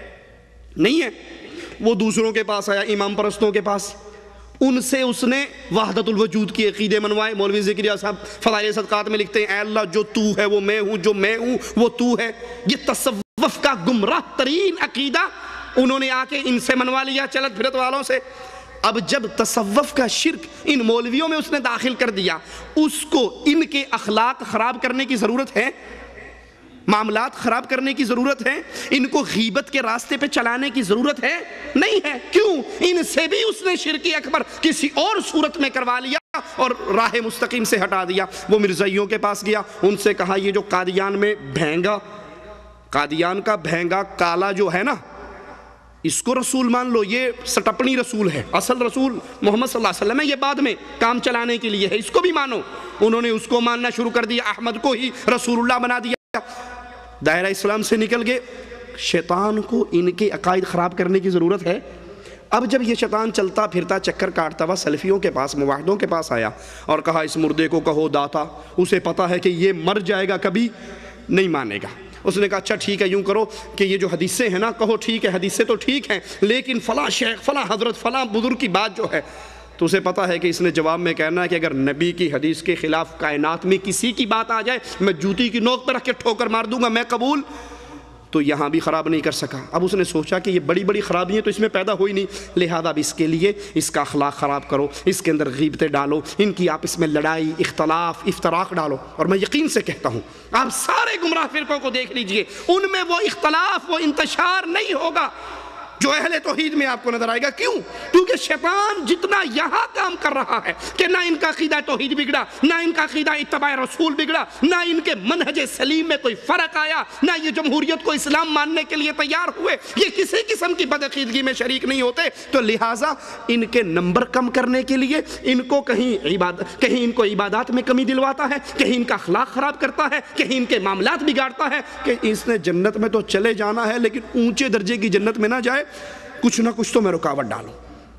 نہیں ہے۔ وہ دوسروں کے پاس آیا، امام پرستوں کے پاس، ان سے اس نے وحدت الوجود کی عقیدے منوائے۔ مولوی ذکریہ صاحب فضائل صدقات میں لکھتے ہیں، اے اللہ جو تو ہے وہ میں ہوں، جو میں ہوں وہ تو ہے۔ یہ تصوف کا گمراہ ترین عقیدہ انہوں نے آ کے ان سے منوا لیا، چلت پھرت والوں سے۔ اب جب تصوف کا شرک ان مولویوں میں اس نے داخل کر دیا، اس کو ان کے اخلاق خراب کرنے کی ضرورت ہے، معاملات خراب کرنے کی ضرورت ہے، ان کو غیبت کے راستے پہ چلانے کی ضرورت ہے؟ نہیں ہے۔ کیوں؟ ان سے بھی اس نے شرک اکبر کسی اور صورت میں کروا لیا اور راہ مستقیم سے ہٹا دیا۔ وہ مرزائیوں کے پاس گیا، ان سے کہا یہ جو قادیان میں بھینگا، قادیان کا بھینگا کالا جو ہے نا، اس کو رسول مان لو، یہ سٹپنی رسول ہے، اصل رسول محمد صلی اللہ علیہ وسلم ہے، یہ بعد میں کام چلانے کے لیے ہے، اس کو بھی مانو۔ انہوں نے اس کو ماننا شروع کر دیا، احمد کو ہی رسول اللہ بنا دیا، دائرہ اسلام سے نکل گئے۔ شیطان کو ان کے عقائد خراب کرنے کی ضرورت ہے۔ اب جب یہ شیطان چلتا پھرتا چکر کاٹتا ہوا سلفیوں کے پاس، موحدوں کے پاس آیا اور کہا اس مردے کو کہو داتا، اسے پتا ہے کہ یہ مر جائے گا، کبھی نہیں مانے گا۔ اس نے کہا اچھا ٹھیک ہے، یوں کرو کہ یہ جو حدیثیں ہیں نا، کہو ٹھیک ہے حدیثیں تو ٹھیک ہیں، لیکن فلاں شیخ فلاں حضرت فلاں بزرگ کی بات جو ہے، تو اسے پتا ہے کہ اس نے جواب میں کہنا ہے کہ اگر نبی کی حدیث کے خلاف کائنات میں کسی کی بات آ جائے، میں جوتی کی نوک پہ رکھ کے ٹھوکر مار دوں گا، میں قبول۔ تو یہاں بھی خراب نہیں کر سکا۔ اب اس نے سوچا کہ یہ بڑی بڑی خرابیاں تو اس میں پیدا ہوئی نہیں، لہذا اب اس کے لیے اس کا اخلاق خراب کرو، اس کے اندر غیبتیں ڈالو، ان کی آپس میں لڑائی، اختلاف، افتراق ڈالو۔ اور میں یقین سے کہتا ہوں آپ سارے گمراہ فرقوں کو دیکھ لیجئے، ان میں وہ اختلاف، وہ انتشار نہیں ہوگا جو اہل توحید میں آپ کو نظر آئے گا۔ کیوں؟ کیونکہ شیطان جتنا یہاں کام کر رہا ہے کہ نہ ان کا عقیدہ توحید بگڑا، نہ ان کا عقیدہ اتباع رسول بگڑا، نہ ان کے منہج سلیم میں کوئی فرق آیا، نہ یہ جمہوریت کو اسلام ماننے کے لیے تیار ہوئے، یہ کسی قسم کی بدعقیدگی میں شریک نہیں ہوتے، تو لہٰذا ان کے نمبر کم کرنے کے لیے ان کو کہیں عبادت کہیں ان کو عبادات میں کمی دلواتا ہے، کہیں ان کا اخلاق خراب کرتا ہے، کہیں ان کے معاملات بگاڑتا ہے کہ اس نے جنت میں تو چلے جانا ہے لیکن اونچے درجے کی جنت میں نہ جائے، کچھ نہ کچھ تو میں رکاوٹ ڈالوں۔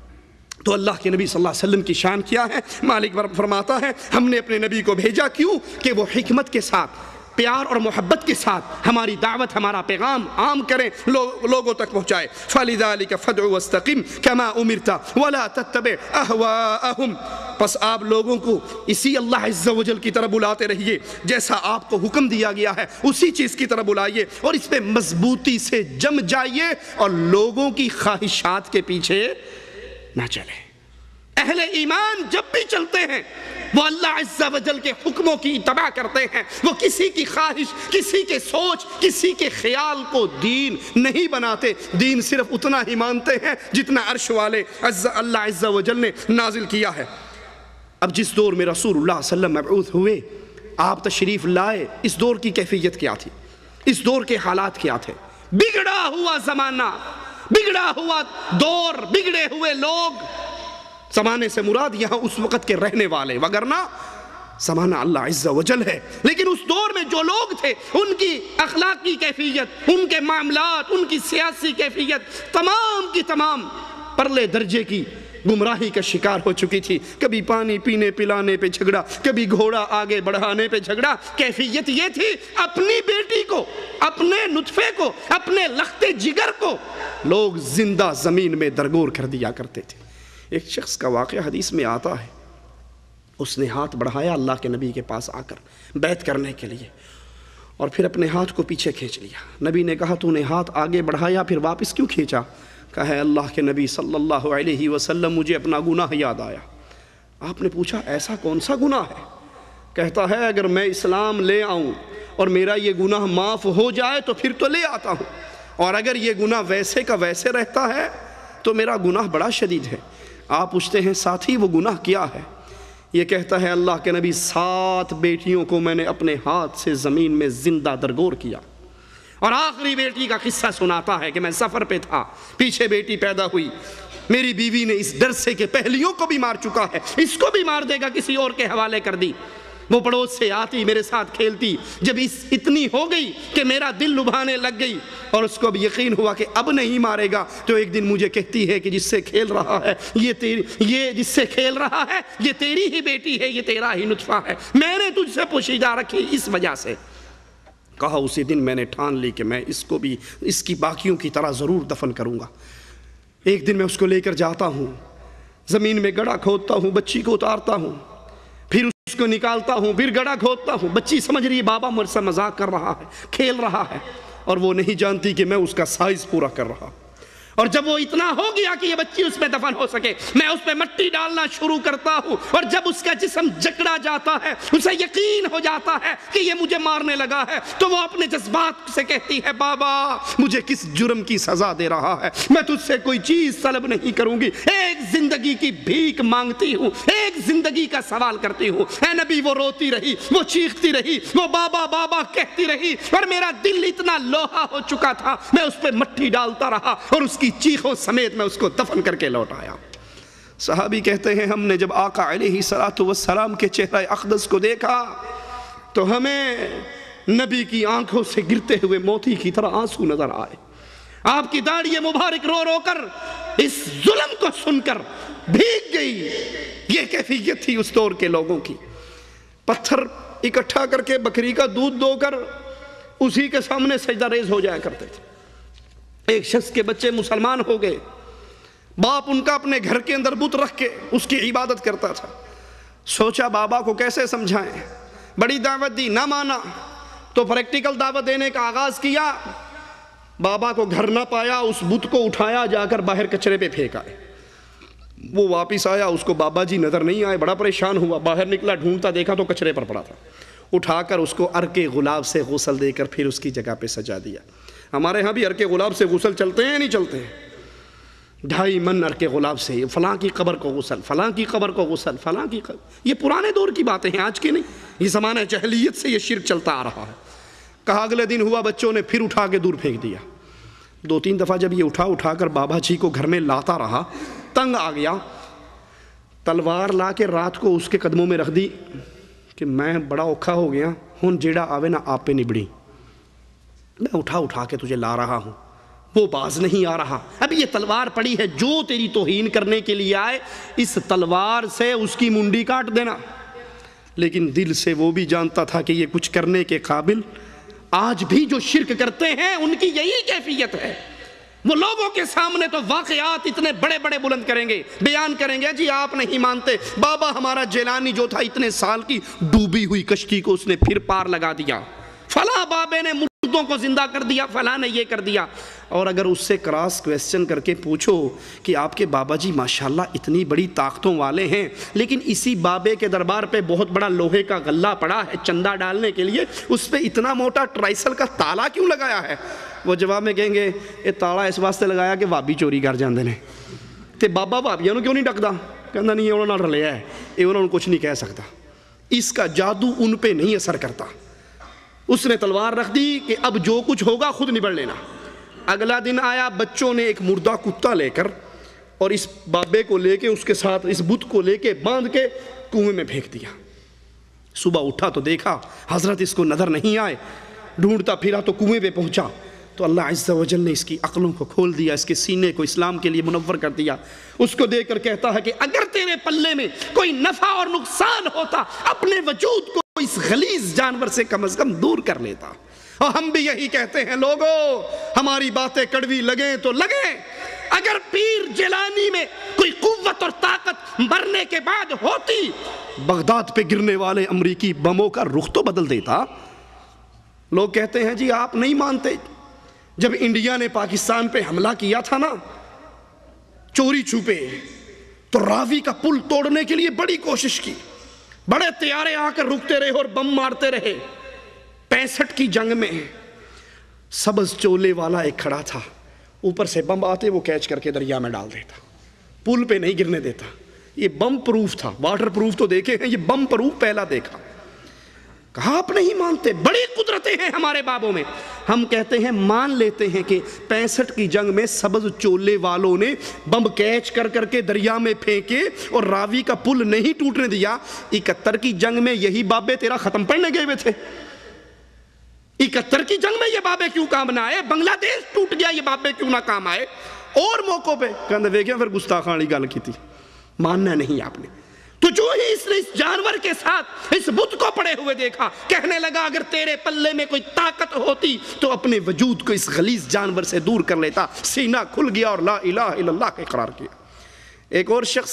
تو اللہ کے نبی صلی اللہ علیہ وسلم کی شان کیا ہے؟ مالک فرماتا ہے ہم نے اپنے نبی کو بھیجا، کیوں؟ کہ وہ حکمت کے ساتھ، پیار اور محبت کے ساتھ ہماری دعوت، ہمارا پیغام عام کریں، لوگوں تک پہنچائے۔ فَلِذَلِكَ فَادْعُ وَاسْتَقِمْ كَمَا أُمِرْتَ وَلَا تَتَّبِعْ أَهْوَاءَهُمْ، پس آپ لوگوں کو اسی اللہ عز و جل کی طرف بلاتے رہیے، جیسا آپ کو حکم دیا گیا ہے اسی چیز کی طرف بلائیے، اور اس پہ مضبوطی سے جم جائیے اور لوگوں کی خواہشات کے پیچھے نہ چلیں۔ اہل ایمان جب بھی چلتے ہیں وہ اللہ عز و جل کے حکموں کی اتباع کرتے ہیں، وہ کسی کی خواہش، کسی کے سوچ، کسی کے خیال کو دین نہیں بناتے، دین صرف اتنا ہی مانتے ہیں جتنا عرش والے اللہ عز و جل نے نازل کیا ہے۔ اب جس دور میں رسول اللہ صلی اللہ علیہ وسلم مبعوث ہوئے، آپ تشریف لائے، اس دور کی کیفیت کیا تھی؟ اس دور کے حالات کیا تھے؟ بگڑا ہوا زمانہ، بگڑا ہوا دور، بگڑے ہوئے لوگ۔ زمانے سے مراد یہاں اس وقت کے رہنے والے، وگرنہ زمانہ اللہ عز و جل ہے، لیکن اس دور میں جو لوگ تھے ان کی اخلاقی کیفیت، ان کے معاملات، ان کی سیاسی کیفیت تمام کی تمام پرلے درجے کی گمراہی کا شکار ہو چکی تھی۔ کبھی پانی پینے پلانے پہ جھگڑا، کبھی گھوڑا آگے بڑھانے پہ جھگڑا۔ کیفیت یہ تھی اپنی بیٹی کو، اپنے نطفے کو، اپنے لختے جگر کو لوگ زندہ زمین میں درگور کر دیا کرتے تھے۔ ایک شخص کا واقعہ حدیث میں آتا ہے، اس نے ہاتھ بڑھایا اللہ کے نبی کے پاس آ کر بیعت کرنے کے لیے، اور پھر اپنے ہاتھ کو پیچھے کھینچ لیا۔ نبی نے کہا تو نے ہاتھ آگے بڑھایا پھر واپس کیوں کھینچا؟ کہا ہے اللہ کے نبی صلی اللہ علیہ وسلم مجھے اپنا گناہ یاد آیا۔ آپ نے پوچھا ایسا کون سا گناہ ہے؟ کہتا ہے اگر میں اسلام لے آؤں اور میرا یہ گناہ معاف ہو جائے تو پھر تو لے آتا ہوں، اور اگر یہ گناہ ویسے کا ویسے رہتا ہے تو میرا گناہ بڑا شدید ہے۔ آپ پوچھتے ہیں ساتھی وہ گناہ کیا ہے؟ یہ کہتا ہے اللہ کے نبی سات بیٹیوں کو میں نے اپنے ہاتھ سے زمین میں زندہ درگور کیا، اور آخری بیٹی کا قصہ سناتا ہے کہ میں سفر پہ تھا، پیچھے بیٹی پیدا ہوئی، میری بیوی نے اس ڈر سے کہ پہلیوں کو بھی مار چکا ہے، اس کو بھی مار دے گا، کسی اور کے حوالے کر دی۔ وہ پڑوس سے آتی، میرے ساتھ کھیلتی، جب اس اتنی ہو گئی کہ میرا دل لبھانے لگ گئی اور اس کو بھی یقین ہوا کہ اب نہیں مارے گا، تو ایک دن مجھے کہتی ہے کہ جس سے کھیل رہا ہے یہ تیری یہ جس سے کھیل رہا ہے یہ تیری ہی بیٹی ہے، یہ تیرا ہی نطفہ ہے، میں نے تجھ سے پوشیدہ رکھی اس وجہ سے۔ کہا اسی دن میں نے ٹھان لی کہ میں اس کو بھی اس کی باقیوں کی طرح ضرور دفن کروں گا۔ ایک دن میں اس کو لے کر جاتا ہوں، زمین میں گڑھا کھودتا ہوں، بچی کو اتارتا ہوں، پھر اس کو نکالتا ہوں، پھر گڑھا کھودتا ہوں۔ بچی سمجھ رہی ہے بابا مجھ سے مذاق کر رہا ہے، کھیل رہا ہے، اور وہ نہیں جانتی کہ میں اس کا سائز پورا کر رہا۔ اور جب وہ اتنا ہو گیا کہ یہ بچی اس میں دفن ہو سکے، میں اس پہ مٹی ڈالنا شروع کرتا ہوں، اور جب اس کا جسم جکڑا جاتا ہے، اسے یقین ہو جاتا ہے کہ یہ مجھے مارنے لگا ہے، تو وہ اپنے جذبات سے کہتی ہے بابا مجھے کس جرم کی سزا دے رہا ہے، میں تجھ سے کوئی چیز طلب نہیں کروں گی، ایک زندگی کی بھیک مانگتی ہوں، ایک زندگی کا سوال کرتی ہوں۔ اے نبی وہ روتی رہی، وہ چیختی رہی، وہ بابا بابا کہتی رہی، اور میرا دل اتنا لوہا ہو چکا تھا، میں اس پہ مٹی ڈالتا رہا اور اس کی چیخوں سمیت میں اس کو دفن کر کے لوٹ آیا۔ صحابی کہتے ہیں ہم نے جب آقا علیہ السلام کے چہرہ اقدس کو دیکھا تو ہمیں نبی کی آنکھوں سے گرتے ہوئے موتی کی طرح آنسو نظر آئے۔ آپ کی داڑھی مبارک رو رو کر اس ظلم کو سن کر بھیگ گئی۔ یہ کیفیت تھی اس دور کے لوگوں کی۔ پتھر اکٹھا کر کے بکری کا دودھ دو کر اسی کے سامنے سجدہ ریز ہو جایا کرتے تھے۔ ایک شخص کے بچے مسلمان ہو گئے، باپ ان کا اپنے گھر کے اندر بت رکھ کے اس کی عبادت کرتا تھا۔ سوچا بابا کو کیسے سمجھائیں، بڑی دعوت دی، نہ مانا، تو پریکٹیکل دعوت دینے کا آغاز کیا۔ بابا کو گھر نہ پایا، اس بت کو اٹھایا، جا کر باہر کچرے پہ پھینکا۔ وہ واپس آیا، اس کو بابا جی نظر نہیں آئے، بڑا پریشان ہوا، باہر نکلا، ڈھونڈتا دیکھا تو کچرے پر پڑا تھا۔ اٹھا کر اس کو عرق گلاب سے غسل دے کر پھر اس کی جگہ پہ سجا دیا۔ ہمارے ہاں بھی عرق گلاب سے غسل چلتے ہیں نہیں چلتے ہیں؟ ڈھائی من عرق گلاب سے فلاں کی قبر کو غسل، فلاں کی قبر کو غسل، فلاں کی قبر، یہ پرانے دور کی باتیں ہیں، آج کی نہیں۔ یہ زمانہ جاہلیت سے یہ شرک چلتا آ رہا ہے۔ کہا اگلے دن ہوا بچوں نے پھر اٹھا کے دور پھینک دیا۔ دو تین دفعہ جب یہ اٹھا اٹھا کر بابا جی کو گھر میں لاتا رہا، تنگ آ گیا، تلوار لا کے رات کو اس کے قدموں میں رکھ دی کہ میں بڑا اوکھا ہو گیا ہوں، جیڑا آوے نہ آپ پہ نبڑی، میں اٹھا اٹھا کے تجھے لا رہا ہوں، وہ باز نہیں آ رہا۔ اب یہ تلوار پڑی ہے، جو تیری توہین کرنے کے لیے آئے اس تلوار سے اس کی منڈی کاٹ دینا۔ لیکن دل سے وہ بھی جانتا تھا کہ یہ کچھ کرنے کے قابل، آج بھی جو شرک کرتے ہیں ان کی یہی کیفیت ہے۔ وہ لوگوں کے سامنے تو واقعات اتنے بڑے بڑے بلند کریں گے، بیان کریں گے، جی آپ نہیں مانتے، بابا ہمارا جیلانی جو تھا اتنے سال کی ڈوبی ہوئی کشتی کو اس نے پھر پار لگا دیا، فلاں بابے نے مردوں کو زندہ کر دیا، فلاں نے یہ کر دیا۔ اور اگر اس سے کراس کویسچن کر کے پوچھو کہ آپ کے بابا جی ماشاءاللہ اتنی بڑی طاقتوں والے ہیں، لیکن اسی بابے کے دربار پہ بہت بڑا لوہے کا غلہ پڑا ہے چندہ ڈالنے کے لیے، اس پہ اتنا موٹا ٹرائسل کا تالا کیوں لگایا ہے؟ وہ جواب میں کہیں گے یہ تالا اس واسطے لگایا کہ وابی چوری کر جاندے نے، تے بابا وابیاں نو کیوں نہیں ڈکدا؟ کہندا نہیں، یہ انہوں نے رلیا ہے، یہ انہوں نے کچھ نہیں کہہ سکتا۔ اس کا جادو ان پہ نہیں اثر کرتا۔ اس نے تلوار رکھ دی کہ اب جو کچھ ہوگا خود نبڑ لینا۔ اگلا دن آیا، بچوں نے ایک مردہ کتا لے کر اور اس بابے کو لے کے اس کے ساتھ اس بت کو لے کے باندھ کے کنویں میں پھینک دیا۔ صبح اٹھا تو دیکھا حضرت اس کو نظر نہیں آئے، ڈھونڈتا پھرا تو کنویں پہ پہنچا تو اللہ عز و جل نے اس کی عقلوں کو کھول دیا، اس کے سینے کو اسلام کے لیے منور کر دیا۔ اس کو دیکھ کر کہتا ہے کہ اگر تیرے پلے میں کوئی نفع اور نقصان ہوتا اپنے وجود کو اس غلیظ جانور سے کم از کم دور کر لیتا۔ اور ہم بھی یہی کہتے ہیں، لوگوں ہماری باتیں کڑوی لگیں تو لگیں، اگر پیر جیلانی میں کوئی قوت اور طاقت مرنے کے بعد ہوتی، بغداد پہ گرنے والے امریکی بموں کا رخ تو بدل دیتا۔ لوگ کہتے ہیں جی آپ نہیں مانتے، جب انڈیا نے پاکستان پہ حملہ کیا تھا نا چوری چھپے، تو راوی کا پل توڑنے کے لیے بڑی کوشش کی، بڑے طیارے آ کر رکتے رہے اور بم مارتے رہے۔ پینسٹھ کی جنگ میں سبز چولے والا ایک کھڑا تھا، اوپر سے بم آتے وہ کیچ کر کے دریا میں ڈال دیتا، پل پہ نہیں گرنے دیتا۔ یہ بم پروف تھا، واٹر پروف تو دیکھے ہیں، یہ بم پروف پہلا دیکھا۔ کہا آپ نہیں مانتے، بڑی قدرتیں ہیں ہمارے بابوں میں. ہم کہتے ہیں مان لیتے ہیں کہ پینسٹھ کی جنگ میں سبز چولے والوں نے بم کیچ کر کر کے دریا میں پھینکے اور راوی کا پل نہیں ٹوٹنے دیا. اکہتر کی جنگ میں یہی بابے تیرا ختم پڑھنے گئے ہوئے تھے. اکہتر کی جنگ میں یہ بابے کیوں کام نہ آئے؟ بنگلہ دیش ٹوٹ گیا، یہ بابے کیوں نہ کام آئے؟ اور موقعوں پہ کہندے دیکھیں پھر گستاخان والی گل کی تھی، ماننا نہیں آپ نے. تو جو ہی اس نے اس جانور کے ساتھ اس بت کو پڑے ہوئے دیکھا، کہنے لگا اگر تیرے پلے میں کوئی طاقت ہوتی تو اپنے وجود کو اس غلیظ جانور سے دور کر لیتا. سینہ کھل گیا اور لا الہ الا اللہ کا اقرار کیا. ایک اور شخص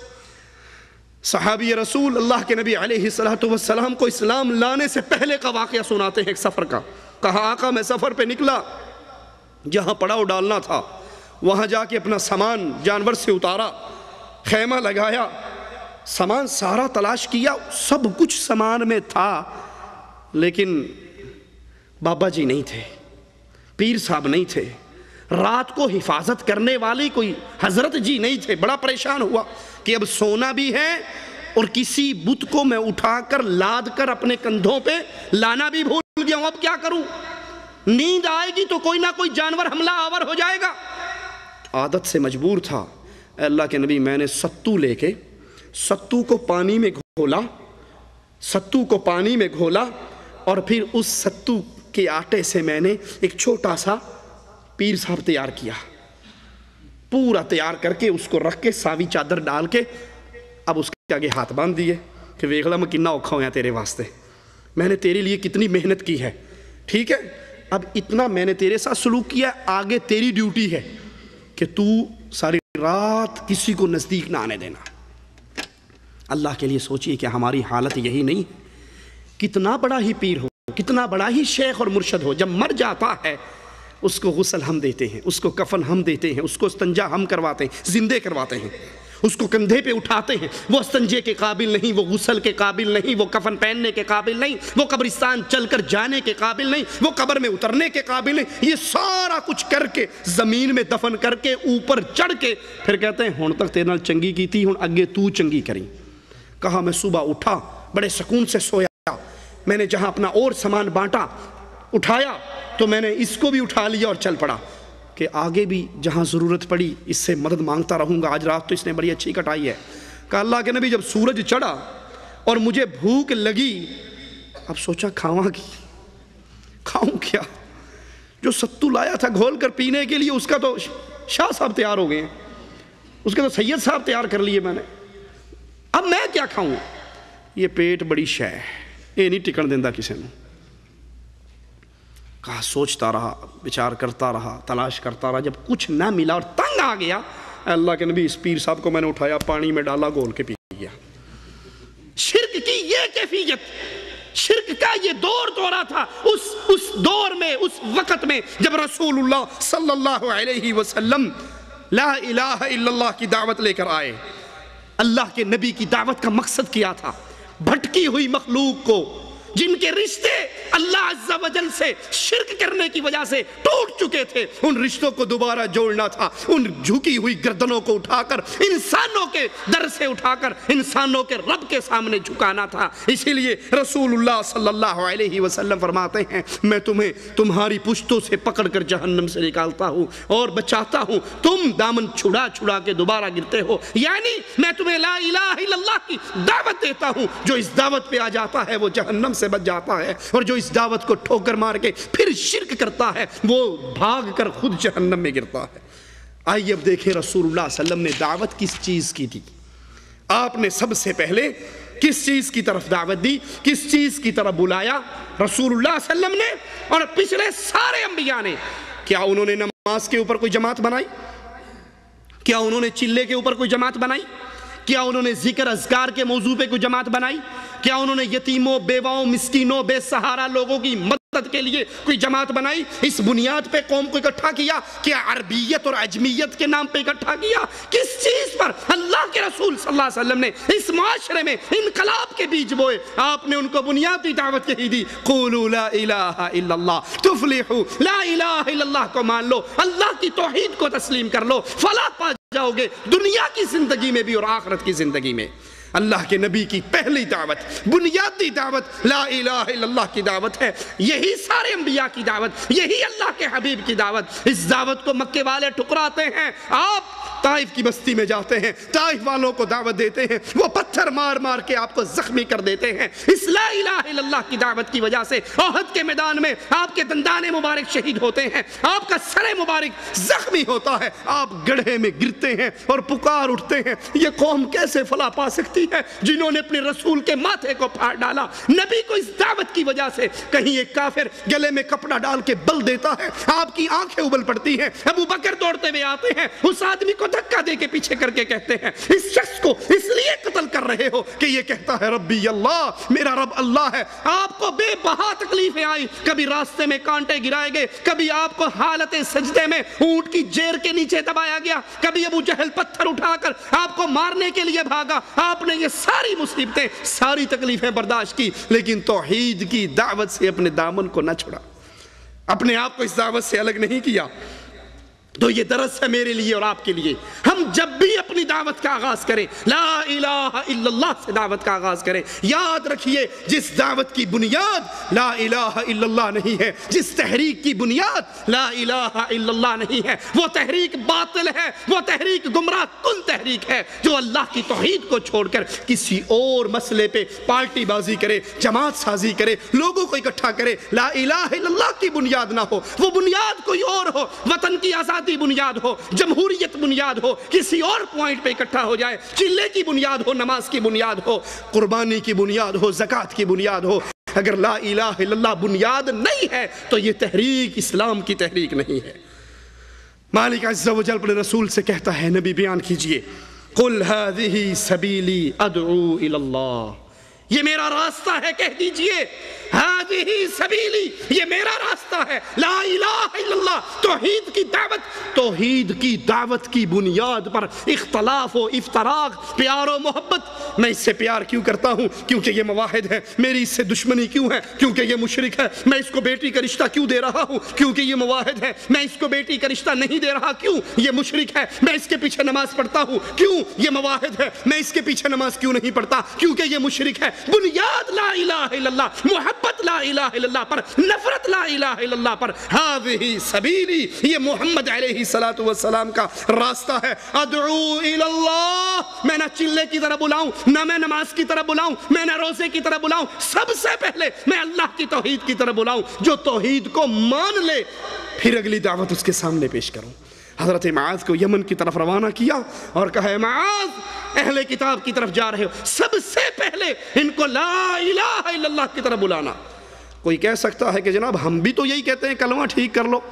صحابی رسول اللہ کے نبی علیہ السلام کو اسلام لانے سے پہلے کا واقعہ سناتے ہیں ایک سفر کا. کہا آقا میں سفر پہ نکلا، جہاں پڑاؤ ڈالنا تھا وہاں جا کے اپنا سامان جانور سے اتارا، خیمہ لگایا، سامان سارا تلاش کیا، سب کچھ سامان میں تھا، لیکن بابا جی نہیں تھے، پیر صاحب نہیں تھے، رات کو حفاظت کرنے والی کوئی حضرت جی نہیں تھے. بڑا پریشان ہوا کہ اب سونا بھی ہے اور کسی بت کو میں اٹھا کر لاد کر اپنے کندھوں پہ لانا بھی بھول گیا ہوں، اب کیا کروں؟ نیند آئے گی تو کوئی نہ کوئی جانور حملہ آور ہو جائے گا. عادت سے مجبور تھا. اے اللہ کے نبی میں نے ستو لے کے ستو کو پانی میں گھولا ستو کو پانی میں گھولا اور پھر اس ستو کے آٹے سے میں نے ایک چھوٹا سا پیر صاحب تیار کیا، پورا تیار کر کے اس کو رکھ کے ساوی چادر ڈال کے اب اس کے آگے ہاتھ باندھ دیے کہ ویکھلا میں کتنا اوکھا ہویا تیرے واسطے، میں نے تیرے لیے کتنی محنت کی ہے، ٹھیک ہے اب اتنا میں نے تیرے ساتھ سلوک کیا، آگے تیری ڈیوٹی ہے کہ تو ساری رات کسی کو نزدیک نہ آنے دینا. اللہ کے لیے سوچئے کہ ہماری حالت یہی نہیں. کتنا بڑا ہی پیر ہو، کتنا بڑا ہی شیخ اور مرشد ہو، جب مر جاتا ہے اس کو غسل ہم دیتے ہیں، اس کو کفن ہم دیتے ہیں، اس کو استنجا ہم کرواتے ہیں، زندے کرواتے ہیں، اس کو کندھے پہ اٹھاتے ہیں. وہ استنجے کے قابل نہیں، وہ غسل کے قابل نہیں، وہ کفن پہننے کے قابل نہیں، وہ قبرستان چل کر جانے کے قابل نہیں، وہ قبر میں اترنے کے قابل نہیں. یہ سارا کچھ کر کے زمین میں دفن کر کے اوپر چڑھ کے پھر کہتے ہیں ہن تک تیرے نال چنگی کیتی، ہن اگے تو چنگی کریں. کہا میں صبح اٹھا، بڑے سکون سے سویا، میں نے جہاں اپنا اور سامان بانٹا اٹھایا تو میں نے اس کو بھی اٹھا لیا اور چل پڑا کہ آگے بھی جہاں ضرورت پڑی اس سے مدد مانگتا رہوں گا. آج رات تو اس نے بڑی اچھی کٹائی ہے. کہا اللہ کے نبی جب سورج چڑھا اور مجھے بھوک لگی، اب سوچا کھاواں کی کھاؤں کیا؟ جو ستو لایا تھا گھول کر پینے کے لیے اس کا تو شاہ صاحب تیار ہو گئے ہیں، اس کے تو سید صاحب تیار کر لیے میں نے، اب میں کیا کھاؤں؟ یہ پیٹ بڑی شے ہے، یہ نہیں ٹکن دیندہ کسی نے. کہا سوچتا رہا، بچار کرتا رہا، تلاش کرتا رہا، جب کچھ نہ ملا اور تنگ آ گیا، اللہ کے نبی اس پیر صاحب کو میں نے اٹھایا، پانی میں ڈالا، گول کے پی گیا. شرک کی یہ کیفیت، شرک کا یہ دور دورہ تھا اس اس دور میں، اس وقت میں جب رسول اللہ صلی اللہ علیہ وسلم لا الہ الا اللہ کی دعوت لے کر آئے. اللہ کے نبی کی دعوت کا مقصد کیا تھا؟ بھٹکی ہوئی مخلوق کو، جن کے رشتے اللہ عز و جل سے شرک کرنے کی وجہ سے ٹوٹ چکے تھے، ان رشتوں کو دوبارہ جوڑنا تھا. ان جھکی ہوئی گردنوں کو اٹھا کر انسانوں کے در سے اٹھا کر انسانوں کے رب کے سامنے جھکانا تھا. اسی لیے رسول اللہ صلی اللہ علیہ وسلم فرماتے ہیں میں تمہیں تمہاری پشتوں سے پکڑ کر جہنم سے نکالتا ہوں اور بچاتا ہوں، تم دامن چھڑا چھڑا کے دوبارہ گرتے ہو. یعنی میں تمہیں لا الہ الا اللہ کی دعوت دیتا ہوں، جو اس دعوت پہ آ جاتا ہے وہ جہنم سے بچ جاتا ہے، اور جو اس دعوت کو ٹھوکر مار کے پھر شرک کرتا ہے وہ بھاگ کر خود جہنم میں گرتا ہے. آئیے اب دیکھیں رسول اللہ صلی اللہ علیہ وسلم نے دعوت کس چیز کی تھی. آپ نے سب سے پہلے کس چیز کی طرف دعوت دی، کس چیز کی طرف بلایا رسول اللہ صلی اللہ علیہ وسلم نے اور پچھلے سارے انبیاء نے؟ کیا انہوں نے نماز کے اوپر کوئی جماعت بنائی؟ کیا انہوں نے چلے کے اوپر کوئی جماعت بنائی؟ کیا انہوں نے ذکر اذکار کے موضوع پہ کوئی جماعت بنائی؟ کیا انہوں نے یتیموں، بیواؤں، مسکینوں، بے سہارا لوگوں کی مدد کے لیے کوئی جماعت بنائی؟ اس بنیاد پہ قوم کو اکٹھا کیا؟ کیا عربیت اور عجمیت کے نام پہ اکٹھا کیا؟ کس چیز پر؟ اللہ کے رسول صلی اللہ علیہ وسلم نے اس معاشرے میں انقلاب کے بیج بوئے. آپ نے ان کو بنیادی دعوت یہی دی، قولوا لا الہ الا اللہ تفلحوا. لا الہ الا اللہ کو مان لو، اللہ کی توحید کو تسلیم کر لو، فلاح پا جاؤ گے دنیا کی زندگی میں بھی اور آخرت کی زندگی میں. اللہ کے نبی کی پہلی دعوت، بنیادی دعوت لا الہ الا اللہ کی دعوت ہے۔ یہی سارے انبیاء کی دعوت، یہی اللہ کے حبیب کی دعوت۔ اس دعوت کو مکے والے ٹکراتے ہیں، آپ طائف کی بستی میں جاتے ہیں، طائف والوں کو دعوت دیتے ہیں، وہ پتھر مار مار کے آپ کو زخمی کر دیتے ہیں۔ اس لا الہ الا اللہ کی دعوت کی وجہ سے احد کے میدان میں آپ کے دندان مبارک شہید ہوتے ہیں، آپ کا سر مبارک زخمی ہوتا ہے، آپ گڑھے میں گرتے ہیں اور پکار اٹھتے ہیں، یہ قوم کیسے فلاح پا سکتی ہے جنہوں نے اپنے رسول کے ماتھے کو پھاڑ ڈالا۔ نبی کو اس دعوت کی وجہ سے کہیں ایک کافر گلے میں کپڑا ڈال کے بل دیتا ہے، آپ کی آنکھیں ابل پڑتی ہیں، ابو بکر دوڑتے ہوئے آتے ہیں، اس آدمی کو دھکا دے کے پیچھے کر کے کہتے ہیں اس شخص کو اس لیے قتل کر رہے ہو کہ یہ کہتا ہے ربی اللہ، میرا رب اللہ ہے۔ آپ کو بے بہا تکلیفیں آئی، کبھی راستے میں کانٹے گرائے گئے، کبھی آپ کو حالت سجدے میں اونٹ کی جیر کے نیچے دبایا گیا، کبھی ابو جہل پتھر اٹھا کر آپ کو مارنے کے لیے بھاگا۔ آپ نے یہ ساری مصیبتیں، ساری تکلیفیں برداشت کی، لیکن توحید کی دعوت سے اپنے دامن کو نہ چھڑا، اپنے آپ کو اس دعوت سے الگ نہیں کیا۔ تو یہ درس ہے میرے لیے اور آپ کے لیے، ہم جب بھی اپنی دعوت کا آغاز کریں لا الہ الا اللہ سے دعوت کا آغاز کریں، یاد رکھیے جس دعوت کی بنیاد لا الہ الا اللہ نہیں ہے، جس تحریک کی بنیاد لا الہ الا اللہ نہیں ہے، وہ تحریک باطل ہے، وہ تحریک گمراہ کن تحریک ہے جو اللہ کی توحید کو چھوڑ کر کسی اور مسئلے پہ پارٹی بازی کرے، جماعت سازی کرے، لوگوں کو اکٹھا کرے۔ لا الہ الا اللہ کی بنیاد نہ ہو، وہ بنیاد کوئی اور ہو، وطن کی آزادی بنیاد ہو، جمہوریت بنیاد ہو، کسی اور پوائنٹ پہ اکٹھا ہو جائے، چلے کی بنیاد ہو، نماز کی بنیاد ہو، قربانی کی بنیاد ہو، زکوٰۃ کی بنیاد ہو۔ اگر لا الہ الا اللہ بنیاد نہیں ہے تو یہ تحریک اسلام کی تحریک نہیں ہے۔ مالک عز و جل اپنے رسول سے کہتا ہے، نبی بیان کیجئے، قل هذه سبیلی ادعو الی اللہ، یہ میرا راستہ ہے، کہہ دیجئے هذه سبیلی، یہ میرا راستہ ہے، لا الہ الا اللہ، توحید کی دعوت۔ توحید کی دعوت کی بنیاد پر اختلاف و افتراق، پیار و محبت۔ میں اس سے پیار کیوں کرتا ہوں؟ کیونکہ یہ مواحد ہے۔ میری اس سے دشمنی کیوں ہے؟ کیونکہ یہ مشرک ہے۔ میں اس کو بیٹی کا رشتہ کیوں دے رہا ہوں؟ کیونکہ یہ مواحد ہے۔ میں اس کو بیٹی کا رشتہ نہیں دے رہا، کیوں؟ یہ مشرک ہے۔ میں اس کے پیچھے نماز پڑھتا ہوں، کیوں؟ یہ مواحد ہے۔ میں اس کے پیچھے نماز کیوں نہیں پڑھتا؟ کیونکہ یہ مشرک ہے۔ بنیاد لا الہ الا اللہ، محبت لا الہ الا اللہ پر، نفرت لا الہ الا اللہ پر۔ هذه سبیلی، یہ محمد علیہ الصلوۃ والسلام کا راستہ ہے۔ ادعو الی اللہ، میں نہ چلے کی طرح بلاؤں، نہ میں نماز کی طرح بلاؤں، میں نہ روزے کی طرح بلاؤں، سب سے پہلے میں اللہ کی توحید کی طرح بلاؤں۔ جو توحید کو مان لے پھر اگلی دعوت اس کے سامنے پیش کروں۔ حضرت معاذ کو یمن کی طرف روانہ کیا اور کہا، معاذ اہل کتاب کی طرف جا رہے ہو، سب سے پہلے ان کو لا الہ الا اللہ کی طرف بلانا۔ کوئی کہہ سکتا ہے کہ جناب ہم بھی تو یہی کہتے ہیں کلمہ ٹھیک کر لو،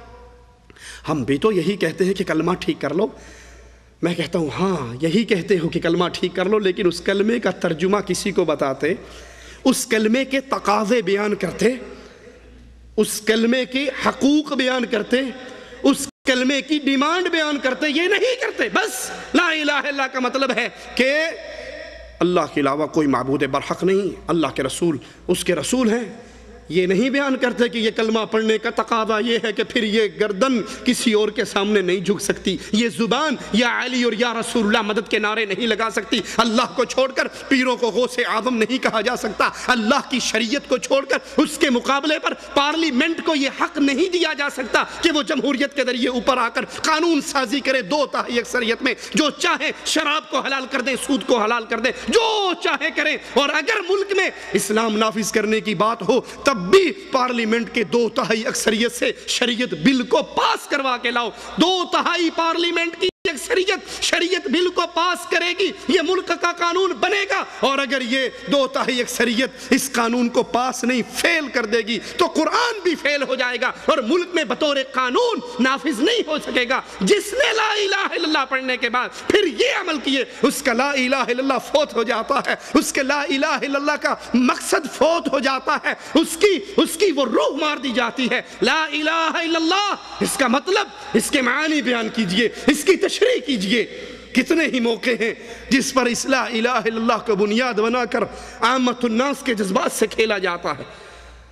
ہم بھی تو یہی کہتے ہیں کہ کلمہ ٹھیک کر لو۔ میں کہتا ہوں ہاں یہی کہتے ہو کہ کلمہ ٹھیک کر لو، لیکن اس کلمے کا ترجمہ کسی کو بتاتے، اس کلمے کے تقاضے بیان کرتے، اس کلمے کے حقوق بیان کرتے، اس کلمے کی ڈیمانڈ بیان کرتے، یہ نہیں کرتے۔ بس لا الہ الا اللہ کا مطلب ہے کہ اللہ کے علاوہ کوئی معبود برحق نہیں، اللہ کے رسول اس کے رسول ہیں۔ یہ نہیں بیان کرتے کہ یہ کلمہ پڑھنے کا تقاضا یہ ہے کہ پھر یہ گردن کسی اور کے سامنے نہیں جھک سکتی، یہ زبان یا علی اور یا رسول اللہ مدد کے نعرے نہیں لگا سکتی، اللہ کو چھوڑ کر پیروں کو غوث اعظم نہیں کہا جا سکتا، اللہ کی شریعت کو چھوڑ کر اس کے مقابلے پر پارلیمنٹ کو یہ حق نہیں دیا جا سکتا کہ وہ جمہوریت کے ذریعے اوپر آ کر قانون سازی کرے دو تہائی اکثریت میں، جو چاہے شراب کو حلال کر دے، سود کو حلال کر دے، جو چاہے کرے۔ اور اگر ملک میں اسلام نافذ کرنے کی بات ہو تب بھی پارلیمنٹ کے دو تہائی اکثریت سے شریعت بل کو پاس کروا کے لاؤ۔ دو تہائی پارلیمنٹ کی اکثریت شریعت بل کو پاس کرے گی، یہ ملک کا قانون بنے گا۔ اور اگر یہ دو تہائی اکثریت اس قانون کو پاس نہیں، فیل کر دے گی، تو قرآن بھی فیل ہو جائے گا اور ملک میں بطور قانون نافذ نہیں ہو سکے گا۔ جس نے لا الہ الا اللہ پڑھنے کے بعد پھر یہ عمل کیے، اس کا لا الہ الا اللہ فوت ہو جاتا ہے، اس کے لا الہ الا اللہ کا مقصد فوت ہو جاتا ہے، اس کی اس کی وہ روح مار دی جاتی ہے۔ لا الہ الا اللہ، اس کا مطلب، اس کے معانی بیان کیجئے، اس کی تشریح کیجئے۔ کتنے ہی موقع ہیں جس پر اس لا الہ الا اللہ کو بنیاد بنا کر عامت الناس کے جذبات سے کھیلا جاتا ہے۔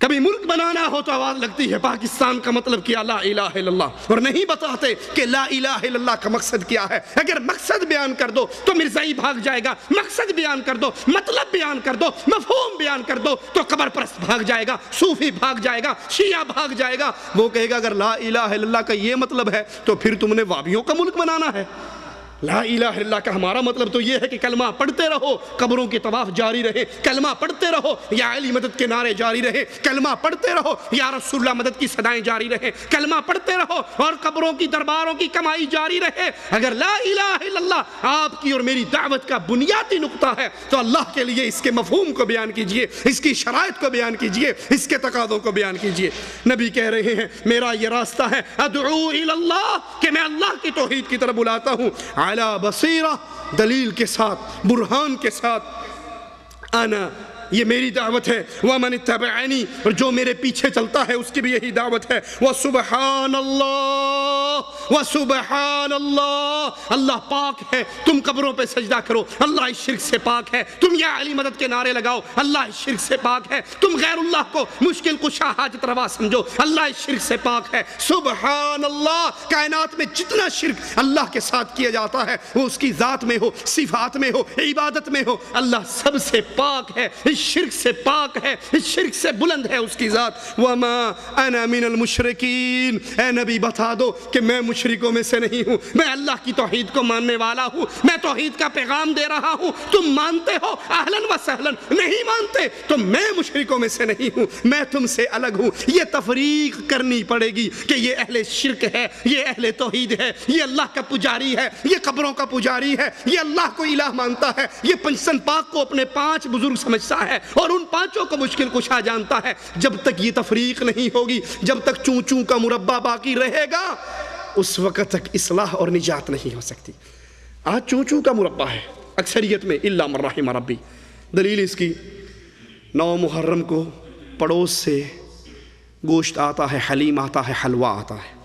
کبھی ملک بنانا ہو تو آواز لگتی ہے پاکستان کا مطلب کیا لا الہ الا اللہ، اور نہیں بتاتے کہ لا الہ الا اللہ کا مقصد کیا ہے۔ اگر مقصد بیان کر دو تو مرزائی بھاگ جائے گا، مقصد بیان کر دو، مطلب بیان کر دو، مفہوم بیان کر دو تو قبر پرست بھاگ جائے گا، صوفی بھاگ جائے گا، شیعہ بھاگ جائے گا۔ وہ کہے گا اگر لا الہ الا اللہ کا یہ مطلب ہے تو پھر تم نے وابیوں کا ملک بنانا ہے۔ لا الہ الا اللہ کا ہمارا مطلب تو یہ ہے کہ کلمہ پڑھتے رہو، قبروں کے طواف جاری رہے، کلمہ پڑھتے رہو، یا علی مدد کے نعرے جاری رہے، کلمہ پڑھتے رہو، یا رسول اللہ مدد کی صدائیں جاری رہے، کلمہ پڑھتے رہو، اور قبروں کی درباروں کی کمائی جاری رہے۔ اگر لا الہ الا اللہ آپ کی اور میری دعوت کا بنیادی نقطہ ہے تو اللہ کے لیے اس کے مفہوم کو بیان کیجئے، اس کی شرائط کو بیان کیجئے، اس کے تقاضوں کو بیان کیجئے۔ نبی کہہ رہے ہیں میرا یہ راستہ ہے ادعو الی اللہ، کہ میں اللہ کی توحید کی طرف بلاتا ہوں، علی بصیرہ، دلیل کے ساتھ، برہان کے ساتھ۔ انا، یہ میری دعوت ہے، ومن اتبعنی، اور جو میرے پیچھے چلتا ہے اس کی بھی یہی دعوت ہے۔ وسبحان اللہ، وسبحان اللہ، اللہ پاک ہے، تم قبروں پہ سجدہ کرو، اللہ اس شرک سے پاک ہے، تم یا علی مدد کے نعرے لگاؤ، اللہ اس شرک سے پاک ہے، تم غیر اللہ کو مشکل کشا حاجت روا سمجھو، اللہ اس شرک سے پاک ہے۔ سبحان اللہ، کائنات میں جتنا شرک اللہ کے ساتھ کیا جاتا ہے، وہ اس کی ذات میں ہو، صفات میں ہو، عبادت میں ہو، اللہ سب سے پاک ہے، اس شرک سے پاک ہے، اس شرک سے بلند ہے اس کی ذات۔ وما انا من المشرکین، اے نبی بتا دو کہ میں مشرکوں میں سے نہیں ہوں، میں اللہ کی توحید کو ماننے والا ہوں، میں توحید کا پیغام دے رہا ہوں، تم مانتے ہو اہلاً و سہلاً، نہیں مانتے تو میں مشرکوں میں سے نہیں ہوں، میں تم سے الگ ہوں۔ یہ تفریق کرنی پڑے گی کہ یہ اہل شرک ہے، یہ اہل توحید ہے، یہ اللہ کا پجاری ہے، یہ قبروں کا پجاری ہے، یہ اللہ کو الہ مانتا ہے، یہ پنجتن پاک کو اپنے پانچ بزرگ سمجھتا ہے اور ان پانچوں کو مشکل کشا جانتا ہے۔ جب تک یہ تفریق نہیں ہوگی، جب تک چون چون کا مربع باقی رہے گا، اس وقت تک اصلاح اور نجات نہیں ہو سکتی۔ آج چون چون کا مربع ہے اکثریت میں، الا من رحم ربی۔ دلیل اس کی، نو محرم کو پڑوس سے گوشت آتا ہے، حلیم آتا ہے، حلوہ آتا ہے،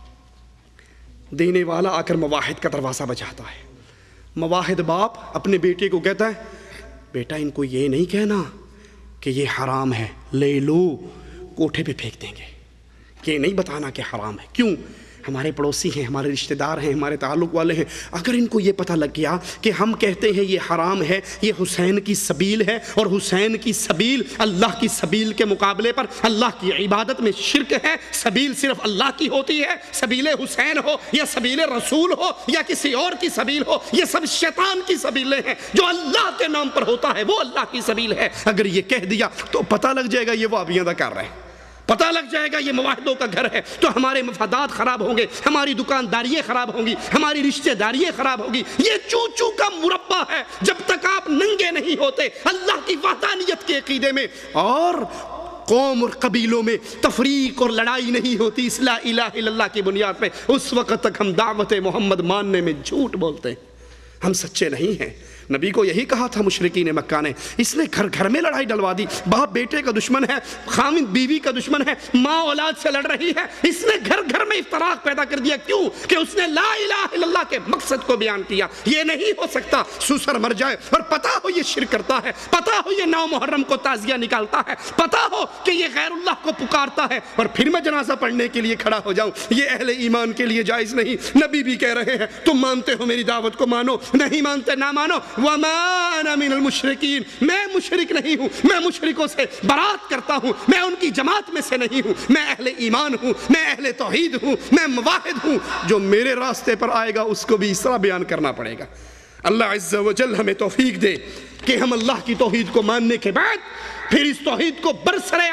دینے والا آ کر مواحد کا دروازہ بجاتا ہے۔ مواحد باپ اپنے بیٹے کو کہتا ہے بیٹا ان کو یہ نہیں کہنا کہ یہ حرام ہے، لے لو، کوٹھے پہ پھینک دیں گے، کہ نہیں بتانا کہ حرام ہے۔ کیوں؟ ہمارے پڑوسی ہیں، ہمارے رشتہ دار ہیں، ہمارے تعلق والے ہیں، اگر ان کو یہ پتہ لگ گیا کہ ہم کہتے ہیں یہ حرام ہے، یہ حسین کی سبیل ہے، اور حسین کی سبیل اللہ کی سبیل کے مقابلے پر اللہ کی عبادت میں شرک ہے، سبیل صرف اللہ کی ہوتی ہے، سبیل حسین ہو یا سبیل رسول ہو یا کسی اور کی سبیل ہو، یہ سب شیطان کی سبیلیں ہیں، جو اللہ کے نام پر ہوتا ہے وہ اللہ کی سبیل ہے۔ اگر یہ کہہ دیا تو پتہ لگ جائے گا یہ وابیاں دا کر رہے ہیں، پتہ لگ جائے گا یہ مواحدوں کا گھر ہے، تو ہمارے مفادات خراب ہوں گے، ہماری دکانداریاں خراب ہوں گی، ہماری رشتہ داریاں خراب ہوگی۔ یہ چوں چوں کا مربع ہے، جب تک آپ ننگے نہیں ہوتے اللہ کی وحدانیت کے عقیدے میں، اور قوم اور قبیلوں میں تفریق اور لڑائی نہیں ہوتی اس لا الہ الا اللہ کی بنیاد پہ، اس وقت تک ہم دعوت محمد ماننے میں جھوٹ بولتے ہیں، ہم سچے نہیں ہیں۔ نبی کو یہی کہا تھا مشرکین مکہ نے، اس نے گھر گھر میں لڑائی ڈلوا دی، باپ بیٹے کا دشمن ہے، خاوند بیوی کا دشمن ہے، ماں اولاد سے لڑ رہی ہے، اس نے گھر گھر میں افتراق پیدا کر دیا۔ کیوں؟ کہ اس نے لا الہ الا اللہ کے مقصد کو بیان کیا۔ یہ نہیں ہو سکتا سوسر مر جائے اور پتا ہو یہ شرک کرتا ہے، پتا ہو یہ نو محرم کو تعزیہ نکالتا ہے، پتا ہو کہ یہ غیر اللہ کو پکارتا ہے، اور پھر میں جنازہ پڑھنے کے لیے کھڑا ہو جاؤں، یہ اہل ایمان کے لیے جائز نہیں۔ نبی بھی کہہ رہے ہیں تم مانتے ہو میری دعوت کو مانو، نہیں مانتے نہ مانو۔ وما انا من المشرکین، میں مشرک نہیں ہوں، میں مشرکوں سے برات کرتا ہوں، میں ان کی جماعت میں سے نہیں ہوں، میں اہل ایمان ہوں، میں اہل توحید ہوں، میں مواحد ہوں۔ جو میرے راستے پر آئے گا اس کو بھی اس طرح بیان کرنا پڑے گا۔ اللہ عز و جل ہمیں توفیق دے کہ ہم اللہ کی توحید کو ماننے کے بعد پھر اس توحید کو برسر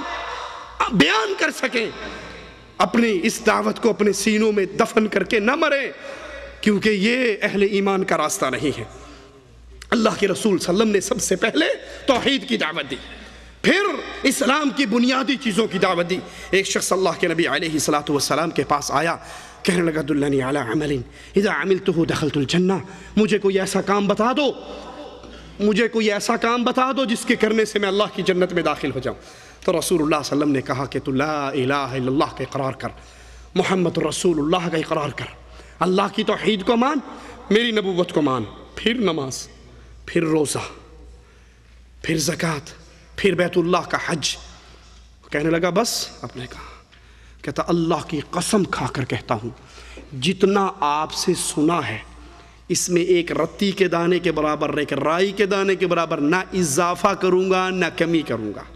عام بیان کر سکیں، اپنی اس دعوت کو اپنے سینوں میں دفن کر کے نہ مریں، کیونکہ یہ اہل ایمان کا راستہ نہیں ہے۔ اللہ کے رسول صلی اللہ علیہ وسلم نے سب سے پہلے توحید کی دعوت دی، پھر اسلام کی بنیادی چیزوں کی دعوت دی۔ ایک شخص اللہ کے نبی علیہ الصلوۃ والسلام کے پاس آیا، کہنے لگا دلنی علی عمل اذا عملته دخلت الجنہ، مجھے کوئی ایسا کام بتا دو، مجھے کوئی ایسا کام بتا دو جس کے کرنے سے میں اللہ کی جنت میں داخل ہو جاؤں۔ تو رسول اللہ صلی اللہ علیہ وسلم نے کہا کہ تو لا الہ الا اللہ کا اقرار کر، محمد رسول اللہ کا اقرار کر، اللہ کی توحید کو مان، میری نبوت کو مان، پھر نماز، پھر روزہ، پھر زکوٰۃ، پھر بیت اللہ کا حج کہنے لگا بس؟ آپ نے کہا، کہتا اللہ کی قسم کھا کر کہتا ہوں جتنا آپ سے سنا ہے اس میں ایک رتی کے دانے کے برابر، ایک رائی کے دانے کے برابر نہ اضافہ کروں گا نہ کمی کروں گا،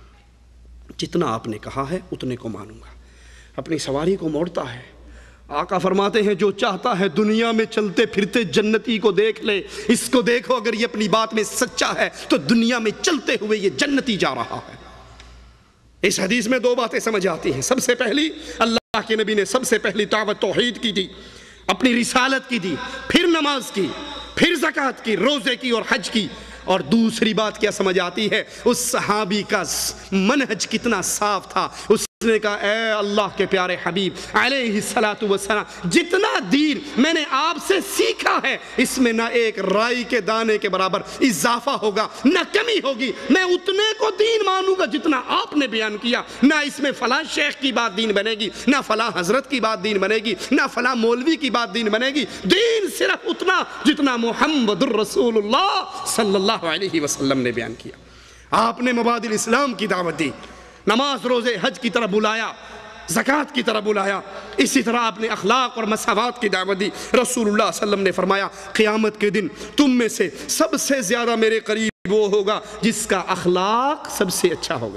جتنا آپ نے کہا ہے اتنے کو مانوں گا۔ اپنی سواری کو موڑتا ہے، آقا فرماتے ہیں جو چاہتا ہے دنیا میں چلتے پھرتے جنتی کو دیکھ لے، اس کو دیکھو اگر یہ اپنی بات میں سچا ہے تو دنیا میں چلتے ہوئے یہ جنتی جا رہا ہے۔ اس حدیث میں دو باتیں سمجھ آتی ہیں۔ سب سے پہلی، اللہ کے نبی نے سب سے پہلی دعوت توحید کی دی، اپنی رسالت کی دی، پھر نماز کی، پھر زکوٰۃ کی، روزے کی اور حج کی۔ اور دوسری بات کیا سمجھ آتی ہے؟ اس صحابی کا منہج کتنا صاف تھا۔ اس نے کہا اے اللہ کے پیارے حبیب علیہ الصلوۃ والسلام، جتنا دین میں نے آپ سے سیکھا ہے اس میں نہ ایک رائی کے دانے کے برابر اضافہ ہوگا نہ کمی ہوگی، میں اتنے کو دین مانوں گا جتنا آپ نے بیان کیا، نہ اس میں فلاں شیخ کی بات دین بنے گی، نہ فلاں حضرت کی بات دین بنے گی، نہ فلاں مولوی کی بات دین بنے گی، دین صرف اتنا جتنا محمد الرسول اللہ صلی اللہ علیہ وسلم نے بیان کیا۔ آپ نے مبادئ الاسلام کی دعوت دی، نماز روزے حج کی طرف بلایا، زکوٰۃ کی طرف بلایا، اسی طرح آپ نے اخلاق اور مساوات کی دعوت دی۔ رسول اللہ صلی اللہ علیہ وسلم نے فرمایا قیامت کے دن تم میں سے سب سے زیادہ میرے قریب وہ ہوگا جس کا اخلاق سب سے اچھا ہوگا،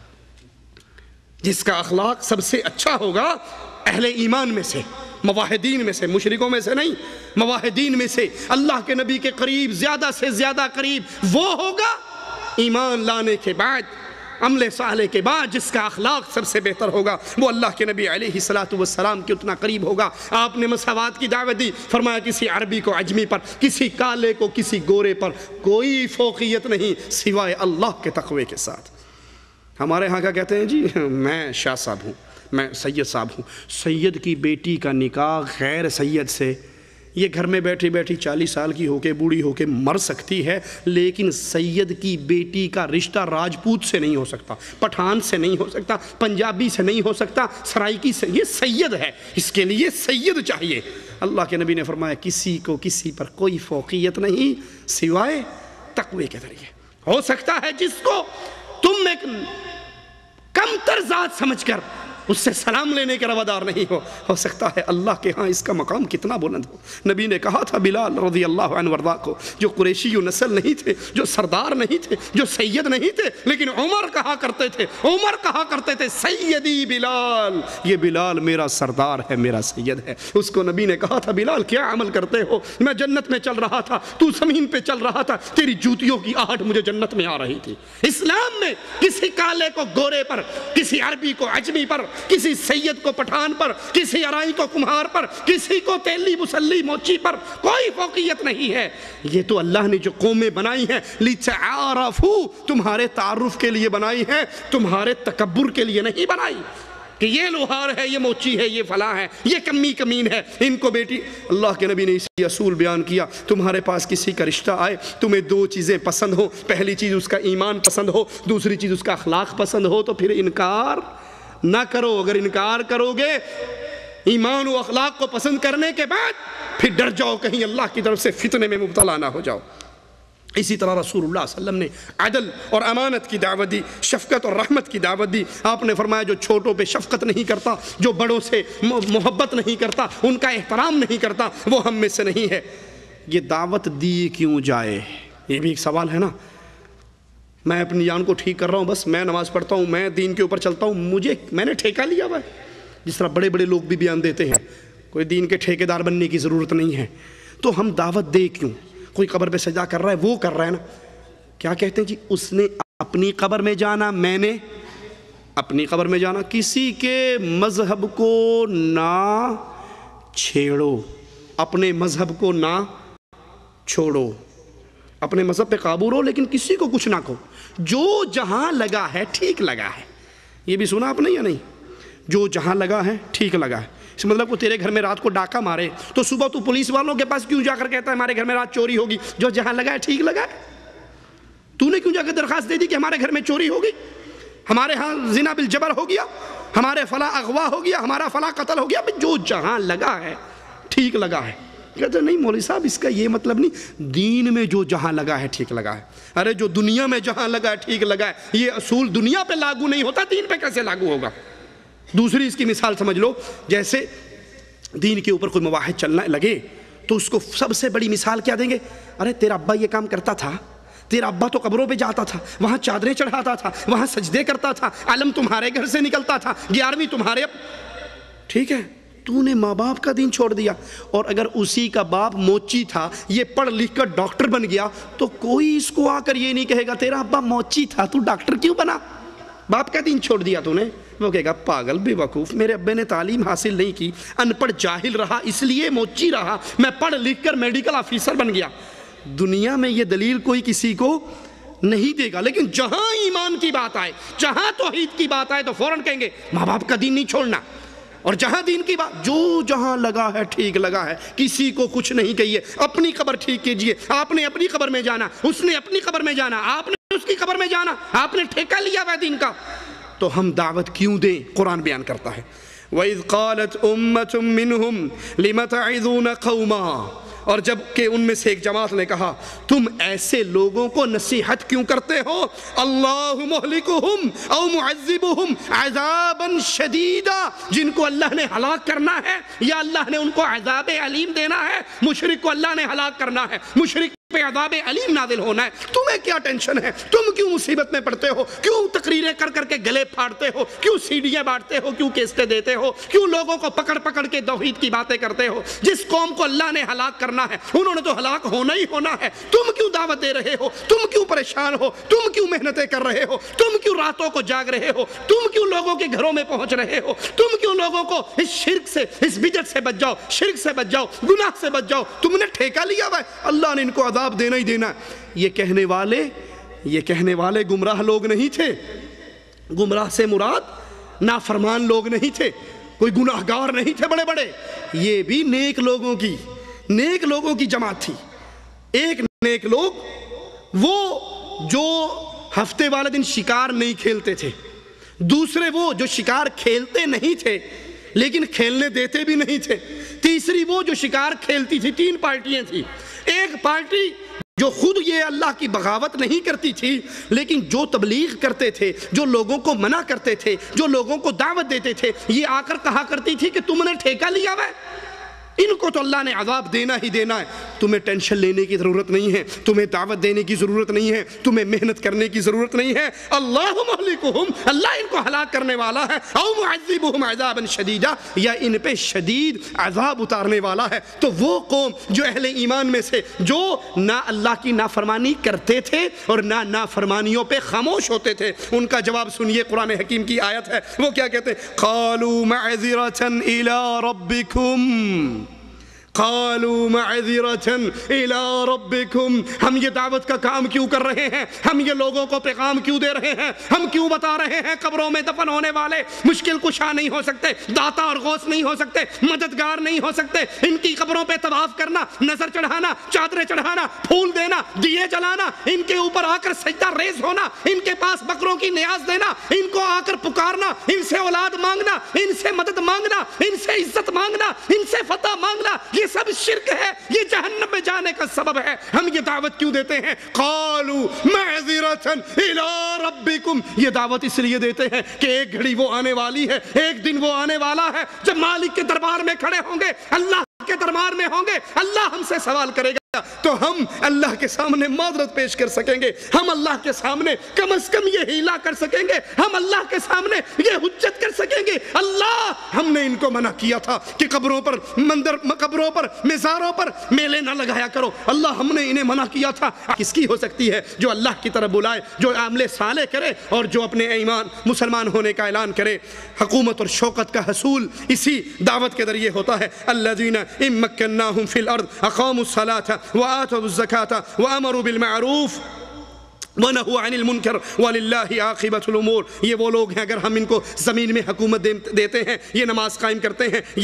جس کا اخلاق سب سے اچھا ہوگا، اہل ایمان میں سے، موحدین میں سے، مشرکوں میں سے نہیں، موحدین میں سے، اللہ کے نبی کے قریب زیادہ سے زیادہ قریب وہ ہوگا ایمان لانے کے بعد، عمل صالح کے بعد جس کا اخلاق سب سے بہتر ہوگا، وہ اللہ کے نبی علیہ الصلوۃ والسلام کے اتنا قریب ہوگا۔ آپ نے مساوات کی دعوت دی، فرمایا کسی عربی کو عجمی پر، کسی کالے کو کسی گورے پر کوئی فوقیت نہیں سوائے اللہ کے تقوی کے ساتھ۔ ہمارے ہاں کیا کہتے ہیں جی، میں شاہ صاحب ہوں، میں سید صاحب ہوں، سید کی بیٹی کا نکاح غیر سید سے، یہ گھر میں بیٹھی بیٹھی چالیس سال کی ہو کے بوڑھی ہو کے مر سکتی ہے، لیکن سید کی بیٹی کا رشتہ راجپوت سے نہیں ہو سکتا، پٹھان سے نہیں ہو سکتا، پنجابی سے نہیں ہو سکتا، سرائکی سے، یہ سید ہے، اس کے لیے سید چاہیے۔ اللہ کے نبی نے فرمایا کسی کو کسی پر کوئی فوقیت نہیں سوائے تقوی کے ذریعے۔ ہو سکتا ہے جس کو تم ایک کم تر ذات سمجھ کر اس سے سلام لینے کے روادار نہیں ہو، ہو سکتا ہے اللہ کے ہاں اس کا مقام کتنا بلند ہو۔ نبی نے کہا تھا بلال رضی اللہ عنہ وارضا کو، جو قریشی و نسل نہیں تھے، جو سردار نہیں تھے، جو سید نہیں تھے، لیکن عمر کہا کرتے تھے، عمر کہا کرتے تھے سیدی بلال، یہ بلال میرا سردار ہے، میرا سید ہے۔ اس کو نبی نے کہا تھا بلال کیا عمل کرتے ہو؟ میں جنت میں چل رہا تھا، تو زمین پہ چل رہا تھا، تیری جوتیوں کی آہٹ مجھے جنت میں آ رہی تھی۔ اسلام میں کسی کالے کو گورے پر، کسی عربی کو عجمی پر، کسی سید کو پٹھان پر، کسی ارائی کو کمہار پر، کسی کو تیلی مسلی موچی پر کوئی فوقیت نہیں ہے۔ یہ تو اللہ نے جو قومیں بنائی ہیں لِتَعَارَفُوا، تمہارے تعارف کے لیے بنائی ہیں، تمہارے تکبر کے لیے نہیں بنائی کہ یہ لوہار ہے، یہ موچی ہے، یہ فلاں ہے، یہ کمی کمین ہے، ان کو بیٹی۔ اللہ کے نبی نے اسی اصول بیان کیا، تمہارے پاس کسی کا رشتہ آئے، تمہیں دو چیزیں پسند ہو، پہلی چیز اس کا ایمان پسند ہو، دوسری چیز اس کا اخلاق پسند ہو، تو پھر انکار نہ کرو۔ اگر انکار کرو گے ایمان و اخلاق کو پسند کرنے کے بعد، پھر ڈر جاؤ کہیں اللہ کی طرف سے فتنے میں مبتلا نہ ہو جاؤ۔ اسی طرح رسول اللہ صلی اللہ علیہ وسلم نے عدل اور امانت کی دعوت دی، شفقت اور رحمت کی دعوت دی۔ آپ نے فرمایا جو چھوٹوں پہ شفقت نہیں کرتا، جو بڑوں سے محبت نہیں کرتا، ان کا احترام نہیں کرتا، وہ ہم میں سے نہیں ہے۔ یہ دعوت دی کیوں جائے؟ یہ بھی ایک سوال ہے نا۔ میں اپنی جان کو ٹھیک کر رہا ہوں، بس میں نماز پڑھتا ہوں، میں دین کے اوپر چلتا ہوں، مجھے میں نے ٹھیکہ لیا ہوا ہے۔ جس طرح بڑے بڑے لوگ بھی بیان دیتے ہیں کوئی دین کے ٹھیکے دار بننے کی ضرورت نہیں ہے، تو ہم دعوت دے کیوں؟ کوئی قبر پہ سجدہ کر رہا ہے، وہ کر رہا ہے نا، کیا کہتے ہیں جی اس نے اپنی قبر میں جانا، میں نے اپنی قبر میں جانا۔ کسی کے مذہب کو نہ چھیڑو، اپنے مذہب کو نہ چھوڑو، اپنے مذہب پہ قابو رہو، لیکن کسی کو کچھ نہ کہو۔ جو جہاں لگا ہے ٹھیک لگا ہے، یہ بھی سنا آپ نے یا نہیں؟ جو جہاں لگا ہے ٹھیک لگا ہے، اس مطلب کو تیرے گھر میں رات کو ڈاکہ مارے تو صبح تو پولیس والوں کے پاس کیوں جا کر کہتا ہے ہمارے گھر میں رات چوری ہوگی؟ جو جہاں لگا ہے ٹھیک لگا ہے۔ تو نے کیوں جا کر درخواست دے دی کہ ہمارے گھر میں چوری ہوگی، ہمارے ہاں زنا بالجبر ہو گیا، ہمارے فلاں اغوا ہو گیا، ہمارا فلاں قتل ہو گیا؟ جو جہاں لگا ہے ٹھیک لگا ہے، کہتے نہیں مولوی صاحب اس کا یہ مطلب نہیں، دین میں جو جہاں لگا ہے ٹھیک لگا ہے۔ ارے جو دنیا میں جہاں لگا ہے ٹھیک لگا ہے، یہ اصول دنیا پہ لاگو نہیں ہوتا، دین پہ کیسے لاگو ہوگا؟ دوسری اس کی مثال سمجھ لو، جیسے دین کے اوپر کوئی مواحد چلنا لگے تو اس کو سب سے بڑی مثال کیا دیں گے؟ ارے تیرا ابا یہ کام کرتا تھا، تیرا ابا تو قبروں پہ جاتا تھا، وہاں چادریں چڑھاتا تھا، وہاں سجدے کرتا تھا، علم تمہارے گھر سے نکلتا تھا، گیارہویں تمہارے اب ٹھیک ہے، تو نے ماں باپ کا دین چھوڑ دیا۔ اور اگر اسی کا باپ موچی تھا، یہ پڑھ لکھ کر ڈاکٹر بن گیا، تو کوئی اس کو آ کر یہ نہیں کہے گا تیرا ابا موچی تھا تو ڈاکٹر کیوں بنا، باپ کا دین چھوڑ دیا تو نے۔ وہ کہے گا پاگل بے وقوف، میرے ابے نے تعلیم حاصل نہیں کی، ان پڑھ جاہل رہا، اس لیے موچی رہا، میں پڑھ لکھ کر میڈیکل آفیسر بن گیا۔ دنیا میں یہ دلیل کوئی کسی کو نہیں دے گا، لیکن جہاں ایمان کی بات آئے، جہاں توحید کی بات آئے تو فوراً کہیں گے ماں باپ کا دین نہیں چھوڑنا۔ اور جہاں دین کی بات، جو جہاں لگا ہے ٹھیک لگا ہے، کسی کو کچھ نہیں کہیے، اپنی قبر ٹھیک کیجئے، آپ نے اپنی قبر میں جانا، اس نے اپنی قبر میں جانا، آپ نے اس کی قبر میں جانا، آپ نے ٹھیکہ لیا ہوا دین کا، تو ہم دعوت کیوں دیں؟ قرآن بیان کرتا ہے وَإِذْ قَالَتْ أُمَّةٌ مِّنْهُمْ لِمَ تَعِظُونَ قَوْمًا، اور جب کہ ان میں سے ایک جماعت نے کہا تم ایسے لوگوں کو نصیحت کیوں کرتے ہو، اللہ مہلکہم او معذبہم عذابا شدیدا، جن کو اللہ نے ہلاک کرنا ہے یا اللہ نے ان کو عذاب علیم دینا ہے۔ مشرک کو اللہ نے ہلاک کرنا ہے، مشرک پہ عذاب علیم نازل ہونا ہے، تمہیں کیا ٹینشن ہے؟ تم کیوں مصیبت میں پڑتے ہو؟ کیوں تقریریں کر کر کے گلے پھاڑتے ہو؟ کیوں سیڈیاں بانٹتے ہو؟ کیوں کیسٹیں دیتے ہو؟ کیوں لوگوں کو پکڑ پکڑ کے توحید کی باتیں کرتے ہو؟ جس قوم کو اللہ نے ہلاک کرنا ہے انہوں نے تو ہلاک ہونا ہی ہونا ہے، تم کیوں دعوت دے رہے ہو؟ تم کیوں پریشان ہو؟ تم کیوں محنتیں کر رہے ہو؟ تم کیوں راتوں کو جاگ رہے ہو؟ تم کیوں لوگوں کے گھروں میں پہنچ رہے ہو؟ تم کیوں لوگوں کو اس شرک سے، اس بدعت سے بچ جاؤ، شرک سے بچ جاؤ، گناہ سے بچ جاؤ، تم نے ٹھیکہ لیا ہوا ہے، اللہ نے ان کو عذاب دینا ہی دینا ہے۔ یہ کہنے والے یہ کہنے والے گمراہ لوگ نہیں تھے، گمراہ سے مراد نافرمان لوگ نہیں تھے، کوئی گناہگار نہیں تھے بڑے بڑے، یہ بھی نیک لوگوں کی نیک لوگوں کی جماعت تھی۔ ایک نیک لوگ وہ جو ہفتے والے دن شکار نہیں کھیلتے تھے، دوسرے وہ جو شکار کھیلتے نہیں تھے لیکن کھیلنے دیتے بھی نہیں تھے، تیسری وہ جو شکار کھیلتی تھی۔ تین پارٹیاں تھیں، ایک پارٹی جو خود یہ اللہ کی بغاوت نہیں کرتی تھی لیکن جو تبلیغ کرتے تھے، جو لوگوں کو منع کرتے تھے، جو لوگوں کو دعوت دیتے تھے، یہ آ کر کہا کرتی تھی کہ تم نے ٹھیکہ لیا ہوا ہے، ان کو تو اللہ نے عذاب دینا ہی دینا ہے، تمہیں ٹینشن لینے کی ضرورت نہیں ہے، تمہیں دعوت دینے کی ضرورت نہیں ہے، تمہیں محنت کرنے کی ضرورت نہیں ہے، اللہ مہلکہم، اللہ ان کو ہلاک کرنے والا ہے، او معذبہم عذابا شدیدا، یا ان پہ شدید عذاب اتارنے والا ہے۔ تو وہ قوم جو اہل ایمان میں سے جو نہ اللہ کی نافرمانی کرتے تھے اور نہ نافرمانیوں پہ خاموش ہوتے تھے، ان کا جواب سنیے، قرآن حکیم کی آیت ہے، وہ کیا کہتے ہیں؟ قالوا معذرة الى ربکم، قالوا معذرة الى ربکم، ہم یہ دعوت کا کام کیوں کر رہے ہیں؟ ہم یہ لوگوں کو پیغام کیوں دے رہے ہیں؟ ہم کیوں بتا رہے ہیں قبروں میں دفن ہونے والے مشکل کشا نہیں ہو سکتے، داتا اور غوث نہیں ہو سکتے، مددگار نہیں ہو سکتے، ان کی قبروں پہ طواف کرنا، نظر چڑھانا، چادریں چڑھانا، پھول دینا، دیے جلانا، ان کے اوپر آ کر سجدہ ریز ہونا، ان کے پاس بکروں کی نیاز دینا، ان کو آ کر پکارنا، ان سے اولاد مانگنا، ان سے مدد مانگنا، ان سے عزت مانگنا، ان سے فتح مانگنا، یہ سب شرک ہے، یہ جہنم میں جانے کا سبب ہے۔ ہم یہ دعوت کیوں دیتے ہیں؟ قالوا معذرة الى ربکم، یہ دعوت اس لیے دیتے ہیں کہ ایک گھڑی وہ آنے والی ہے، ایک دن وہ آنے والا ہے جب مالک کے دربار میں کھڑے ہوں گے، اللہ کے دربار میں ہوں گے، اللہ ہم سے سوال کرے گا، تو ہم اللہ کے سامنے معذرت پیش کر سکیں گے، ہم اللہ کے سامنے کم از کم یہ ہیلا کر سکیں گے، ہم اللہ کے سامنے یہ حجت کر سکیں گے، اللہ ہم نے ان کو منع کیا تھا کہ قبروں پر مندر قبروں پر مزاروں پر میلے نہ لگایا کرو، اللہ ہم نے انہیں منع کیا تھا۔ کس کی ہو سکتی ہے؟ جو اللہ کی طرف بلائے، جو عمل صالح کرے اور جو اپنے ایمان مسلمان ہونے کا اعلان کرے۔ حکومت اور شوکت کا حصول اسی دعوت کے ذریعے ہوتا ہے۔ الذین ان مکناہم فی الارض اقاموا الصلاۃ وآتوا الزکاۃ وامروا بالمعروف وَنَهُوا عَنِ الْمُنْكَرِ وَلِلَّهِ عَاقِبَةُ الْأُمُورِ، یہ وہ لوگ ہیں اگر ہم ان کو زمین میں حکومت دیتے ہیں، یہ نماز قائم کرتے ہیں، یہ زکاۃ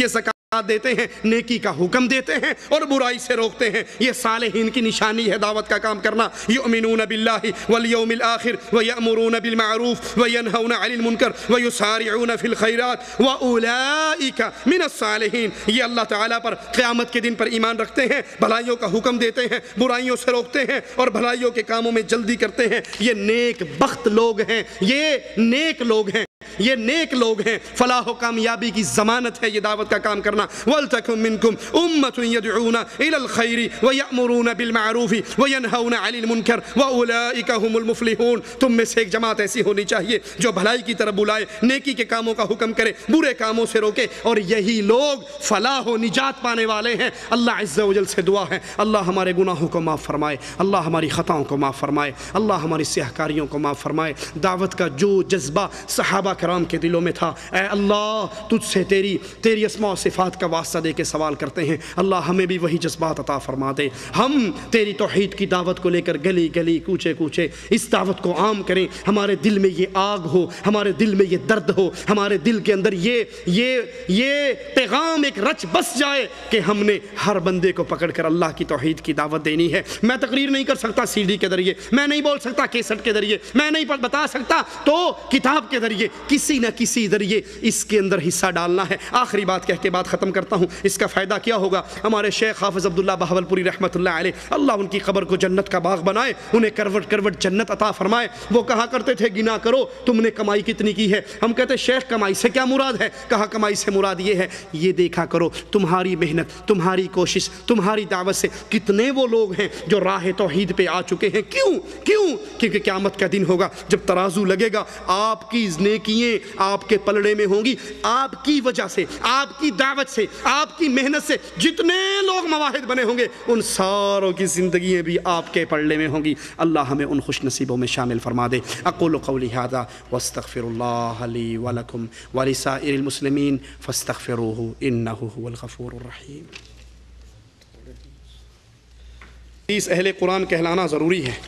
دیتے ہیں، نیکی کا حکم دیتے ہیں اور برائی سے روکتے ہیں۔ یہ صالحین کی نشانی ہے دعوت کا کام کرنا۔ یؤمنون باللہ والیوم الآخر ویأمرون بالمعروف وینہون عن المنکر ویسارعون فی الخیرات واولئک من الصالحین۔ یہ اللہ تعالیٰ پر قیامت کے دن پر ایمان رکھتے ہیں، بھلائیوں کا حکم دیتے ہیں، برائیوں سے روکتے ہیں اور بھلائیوں کے کاموں میں جلدی کرتے ہیں۔ یہ نیک بخت لوگ ہیں، یہ نیک لوگ ہیں، یہ نیک لوگ ہیں۔ فلاح و کامیابی کی ضمانت ہے یہ دعوت کا کام کرنا۔ وَلْتَكُن مِّنكُمْ أُمَّةٌ يَدْعُونَ إِلَى الْخَيْرِ وَيَأْمُرُونَ بِالْمَعْرُوفِ وَيَنْهَوْنَ عَنِ الْمُنكَرِ وَأُولَئِكَ هُمُ الْمُفْلِحُونَ۔ تم میں سے ایک جماعت ایسی ہونی چاہیے جو بھلائی کی طرف بلائے، نیکی کے کاموں کا حکم کرے، برے کاموں سے روکے، اور یہی لوگ فلاح و نجات پانے والے ہیں۔ اللہ عز و جل سے دعا ہے اللہ ہمارے گناہوں کو معاف فرمائے، اللہ ہماری خطاؤں کو معاف فرمائے، اللہ ہماری سیاہکاریوں کو معاف فرمائے۔ دعوت کا جو جذبہ صحابہ کرام کے دلوں میں تھا، اے اللہ تجھ سے تیری تیری اسماء و صفات کا واسطہ دے کے سوال کرتے ہیں، اللہ ہمیں بھی وہی جذبات عطا فرما دے۔ ہم تیری توحید کی دعوت کو لے کر گلی گلی کوچے کوچے اس دعوت کو عام کریں، ہمارے دل میں یہ آگ ہو، ہمارے دل میں یہ درد ہو، ہمارے دل کے اندر یہ یہ یہ پیغام ایک رچ بس جائے کہ ہم نے ہر بندے کو پکڑ کر اللہ کی توحید کی دعوت دینی ہے۔ میں تقریر نہیں کر سکتا سی ڈی کے ذریعے، میں نہیں بول سکتا کیسٹ کے ذریعے، میں نہیں بتا سکتا تو کتاب کے ذریعے، کسی نہ کسی ذریعے اس کے اندر حصہ ڈالنا ہے۔ آخری بات کہہ کے بات ختم کرتا ہوں، اس کا فائدہ کیا ہوگا؟ ہمارے شیخ حافظ عبداللہ بہاولپوری رحمۃ اللہ علیہ، اللہ ان کی قبر کو جنت کا باغ بنائے، انہیں کروٹ کروٹ جنت عطا فرمائے۔ وہ کہا کرتے تھے گنا کرو تم نے کمائی کتنی کی ہے۔ ہم کہتے شیخ کمائی سے کیا مراد ہے؟ کہا کمائی سے مراد یہ ہے یہ دیکھا کرو تمہاری محنت، تمہاری کوشش، تمہاری دعوت سے کتنے وہ لوگ ہیں جو راہ توحید پہ آ چکے ہیں۔ کیوں کیوں کیونکہ قیامت کا دن ہوگا جب ترازو لگے گا، آپ کی نیکییں آپ کے پلڑے میں ہوں گی، آپ کی وجہ سے، آپ کی دعوت سے، آپ کی محنت سے جتنے لوگ مواحد بنے ہوں گے ان ساروں کی زندگیاں بھی آپ کے پلڑے میں ہوں گی۔ اللہ ہمیں ان خوش نصیبوں میں شامل فرما دے۔ اقول قولی ھذا واستغفر اللہ لی ولکم ولسائر المسلمین فاستغفروہ انہ ھو الغفور الرحیم۔ اس اہل قرآن کہلانا ضروری ہے،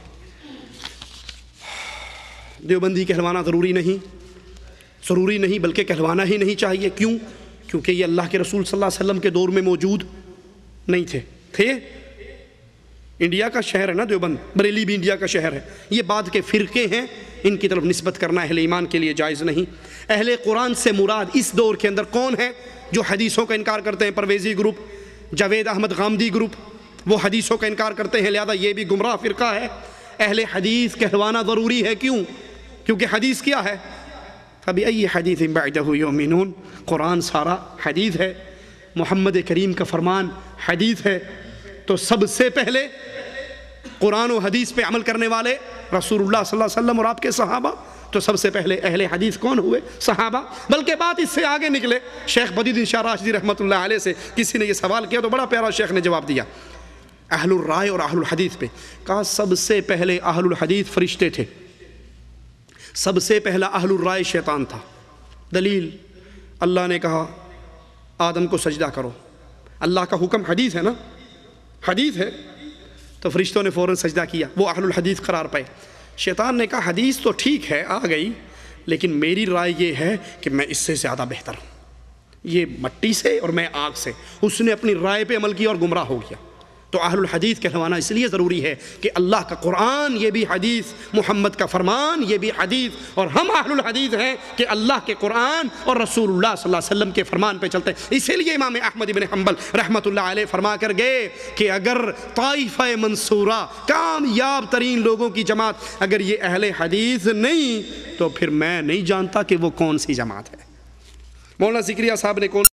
دیوبندی کہلوانا ضروری نہیں، ضروری نہیں بلکہ کہلوانا ہی نہیں چاہیے۔ کیوں؟ کیونکہ یہ اللہ کے رسول صلی اللہ علیہ وسلم کے دور میں موجود نہیں تھے تھے انڈیا کا شہر ہے نا دیوبند، بریلی بھی انڈیا کا شہر ہے۔ یہ بعد کے فرقے ہیں، ان کی طرف نسبت کرنا اہل ایمان کے لیے جائز نہیں۔ اہل قرآن سے مراد اس دور کے اندر کون ہے؟ جو حدیثوں کا انکار کرتے ہیں، پرویزی گروپ، جاوید احمد غامدی گروپ، وہ حدیثوں کا انکار کرتے ہیں، لہذا یہ بھی گمراہ فرقہ ہے۔ اہل حدیث کہلوانا ضروری ہے، کیوں؟ کیونکہ حدیث کیا ہے؟ فَبِأَيِّ حَدِيثٍ بَعْدَهُ يُؤْمِنُونَ۔ قرآن سارا حدیث ہے، محمد کریم کا فرمان حدیث ہے، تو سب سے پہلے قرآن و حدیث پہ عمل کرنے والے رسول اللہ صلی اللہ علیہ وسلم اور آپ کے صحابہ، تو سب سے پہلے اہل حدیث کون ہوئے؟ صحابہ۔ بلکہ بات اس سے آگے نکلے، شیخ بدی الدین شاہ راشدی رحمۃ اللہ علیہ سے کسی نے یہ سوال کیا تو بڑا پیارا شیخ نے جواب دیا اہل الرائے اور اہل الحدیث پہ۔ کہا سب سے پہلے اہل الحدیث فرشتے تھے، سب سے پہلا اہل الرائے شیطان تھا۔ دلیل، اللہ نے کہا آدم کو سجدہ کرو، اللہ کا حکم حدیث ہے نا، حدیث ہے، تو فرشتوں نے فوراً سجدہ کیا، وہ اہل الحدیث قرار پائے۔ شیطان نے کہا حدیث تو ٹھیک ہے آ گئی، لیکن میری رائے یہ ہے کہ میں اس سے زیادہ بہتر ہوں، یہ مٹی سے اور میں آگ سے۔ اس نے اپنی رائے پہ عمل کیا اور گمراہ ہو گیا۔ تو اہل الحدیث کہلوانا اس لیے ضروری ہے کہ اللہ کا قرآن یہ بھی حدیث، محمد کا فرمان یہ بھی حدیث، اور ہم اہل الحدیث ہیں کہ اللہ کے قرآن اور رسول اللہ صلی اللہ علیہ وسلم کے فرمان پہ چلتے ہیں۔ اسی لیے امام احمد بن حنبل رحمۃ اللہ علیہ فرما کر گئے کہ اگر طائفہ منصورہ، کامیاب ترین لوگوں کی جماعت، اگر یہ اہل حدیث نہیں تو پھر میں نہیں جانتا کہ وہ کون سی جماعت ہے۔ مولانا زکریا صاحب نے کون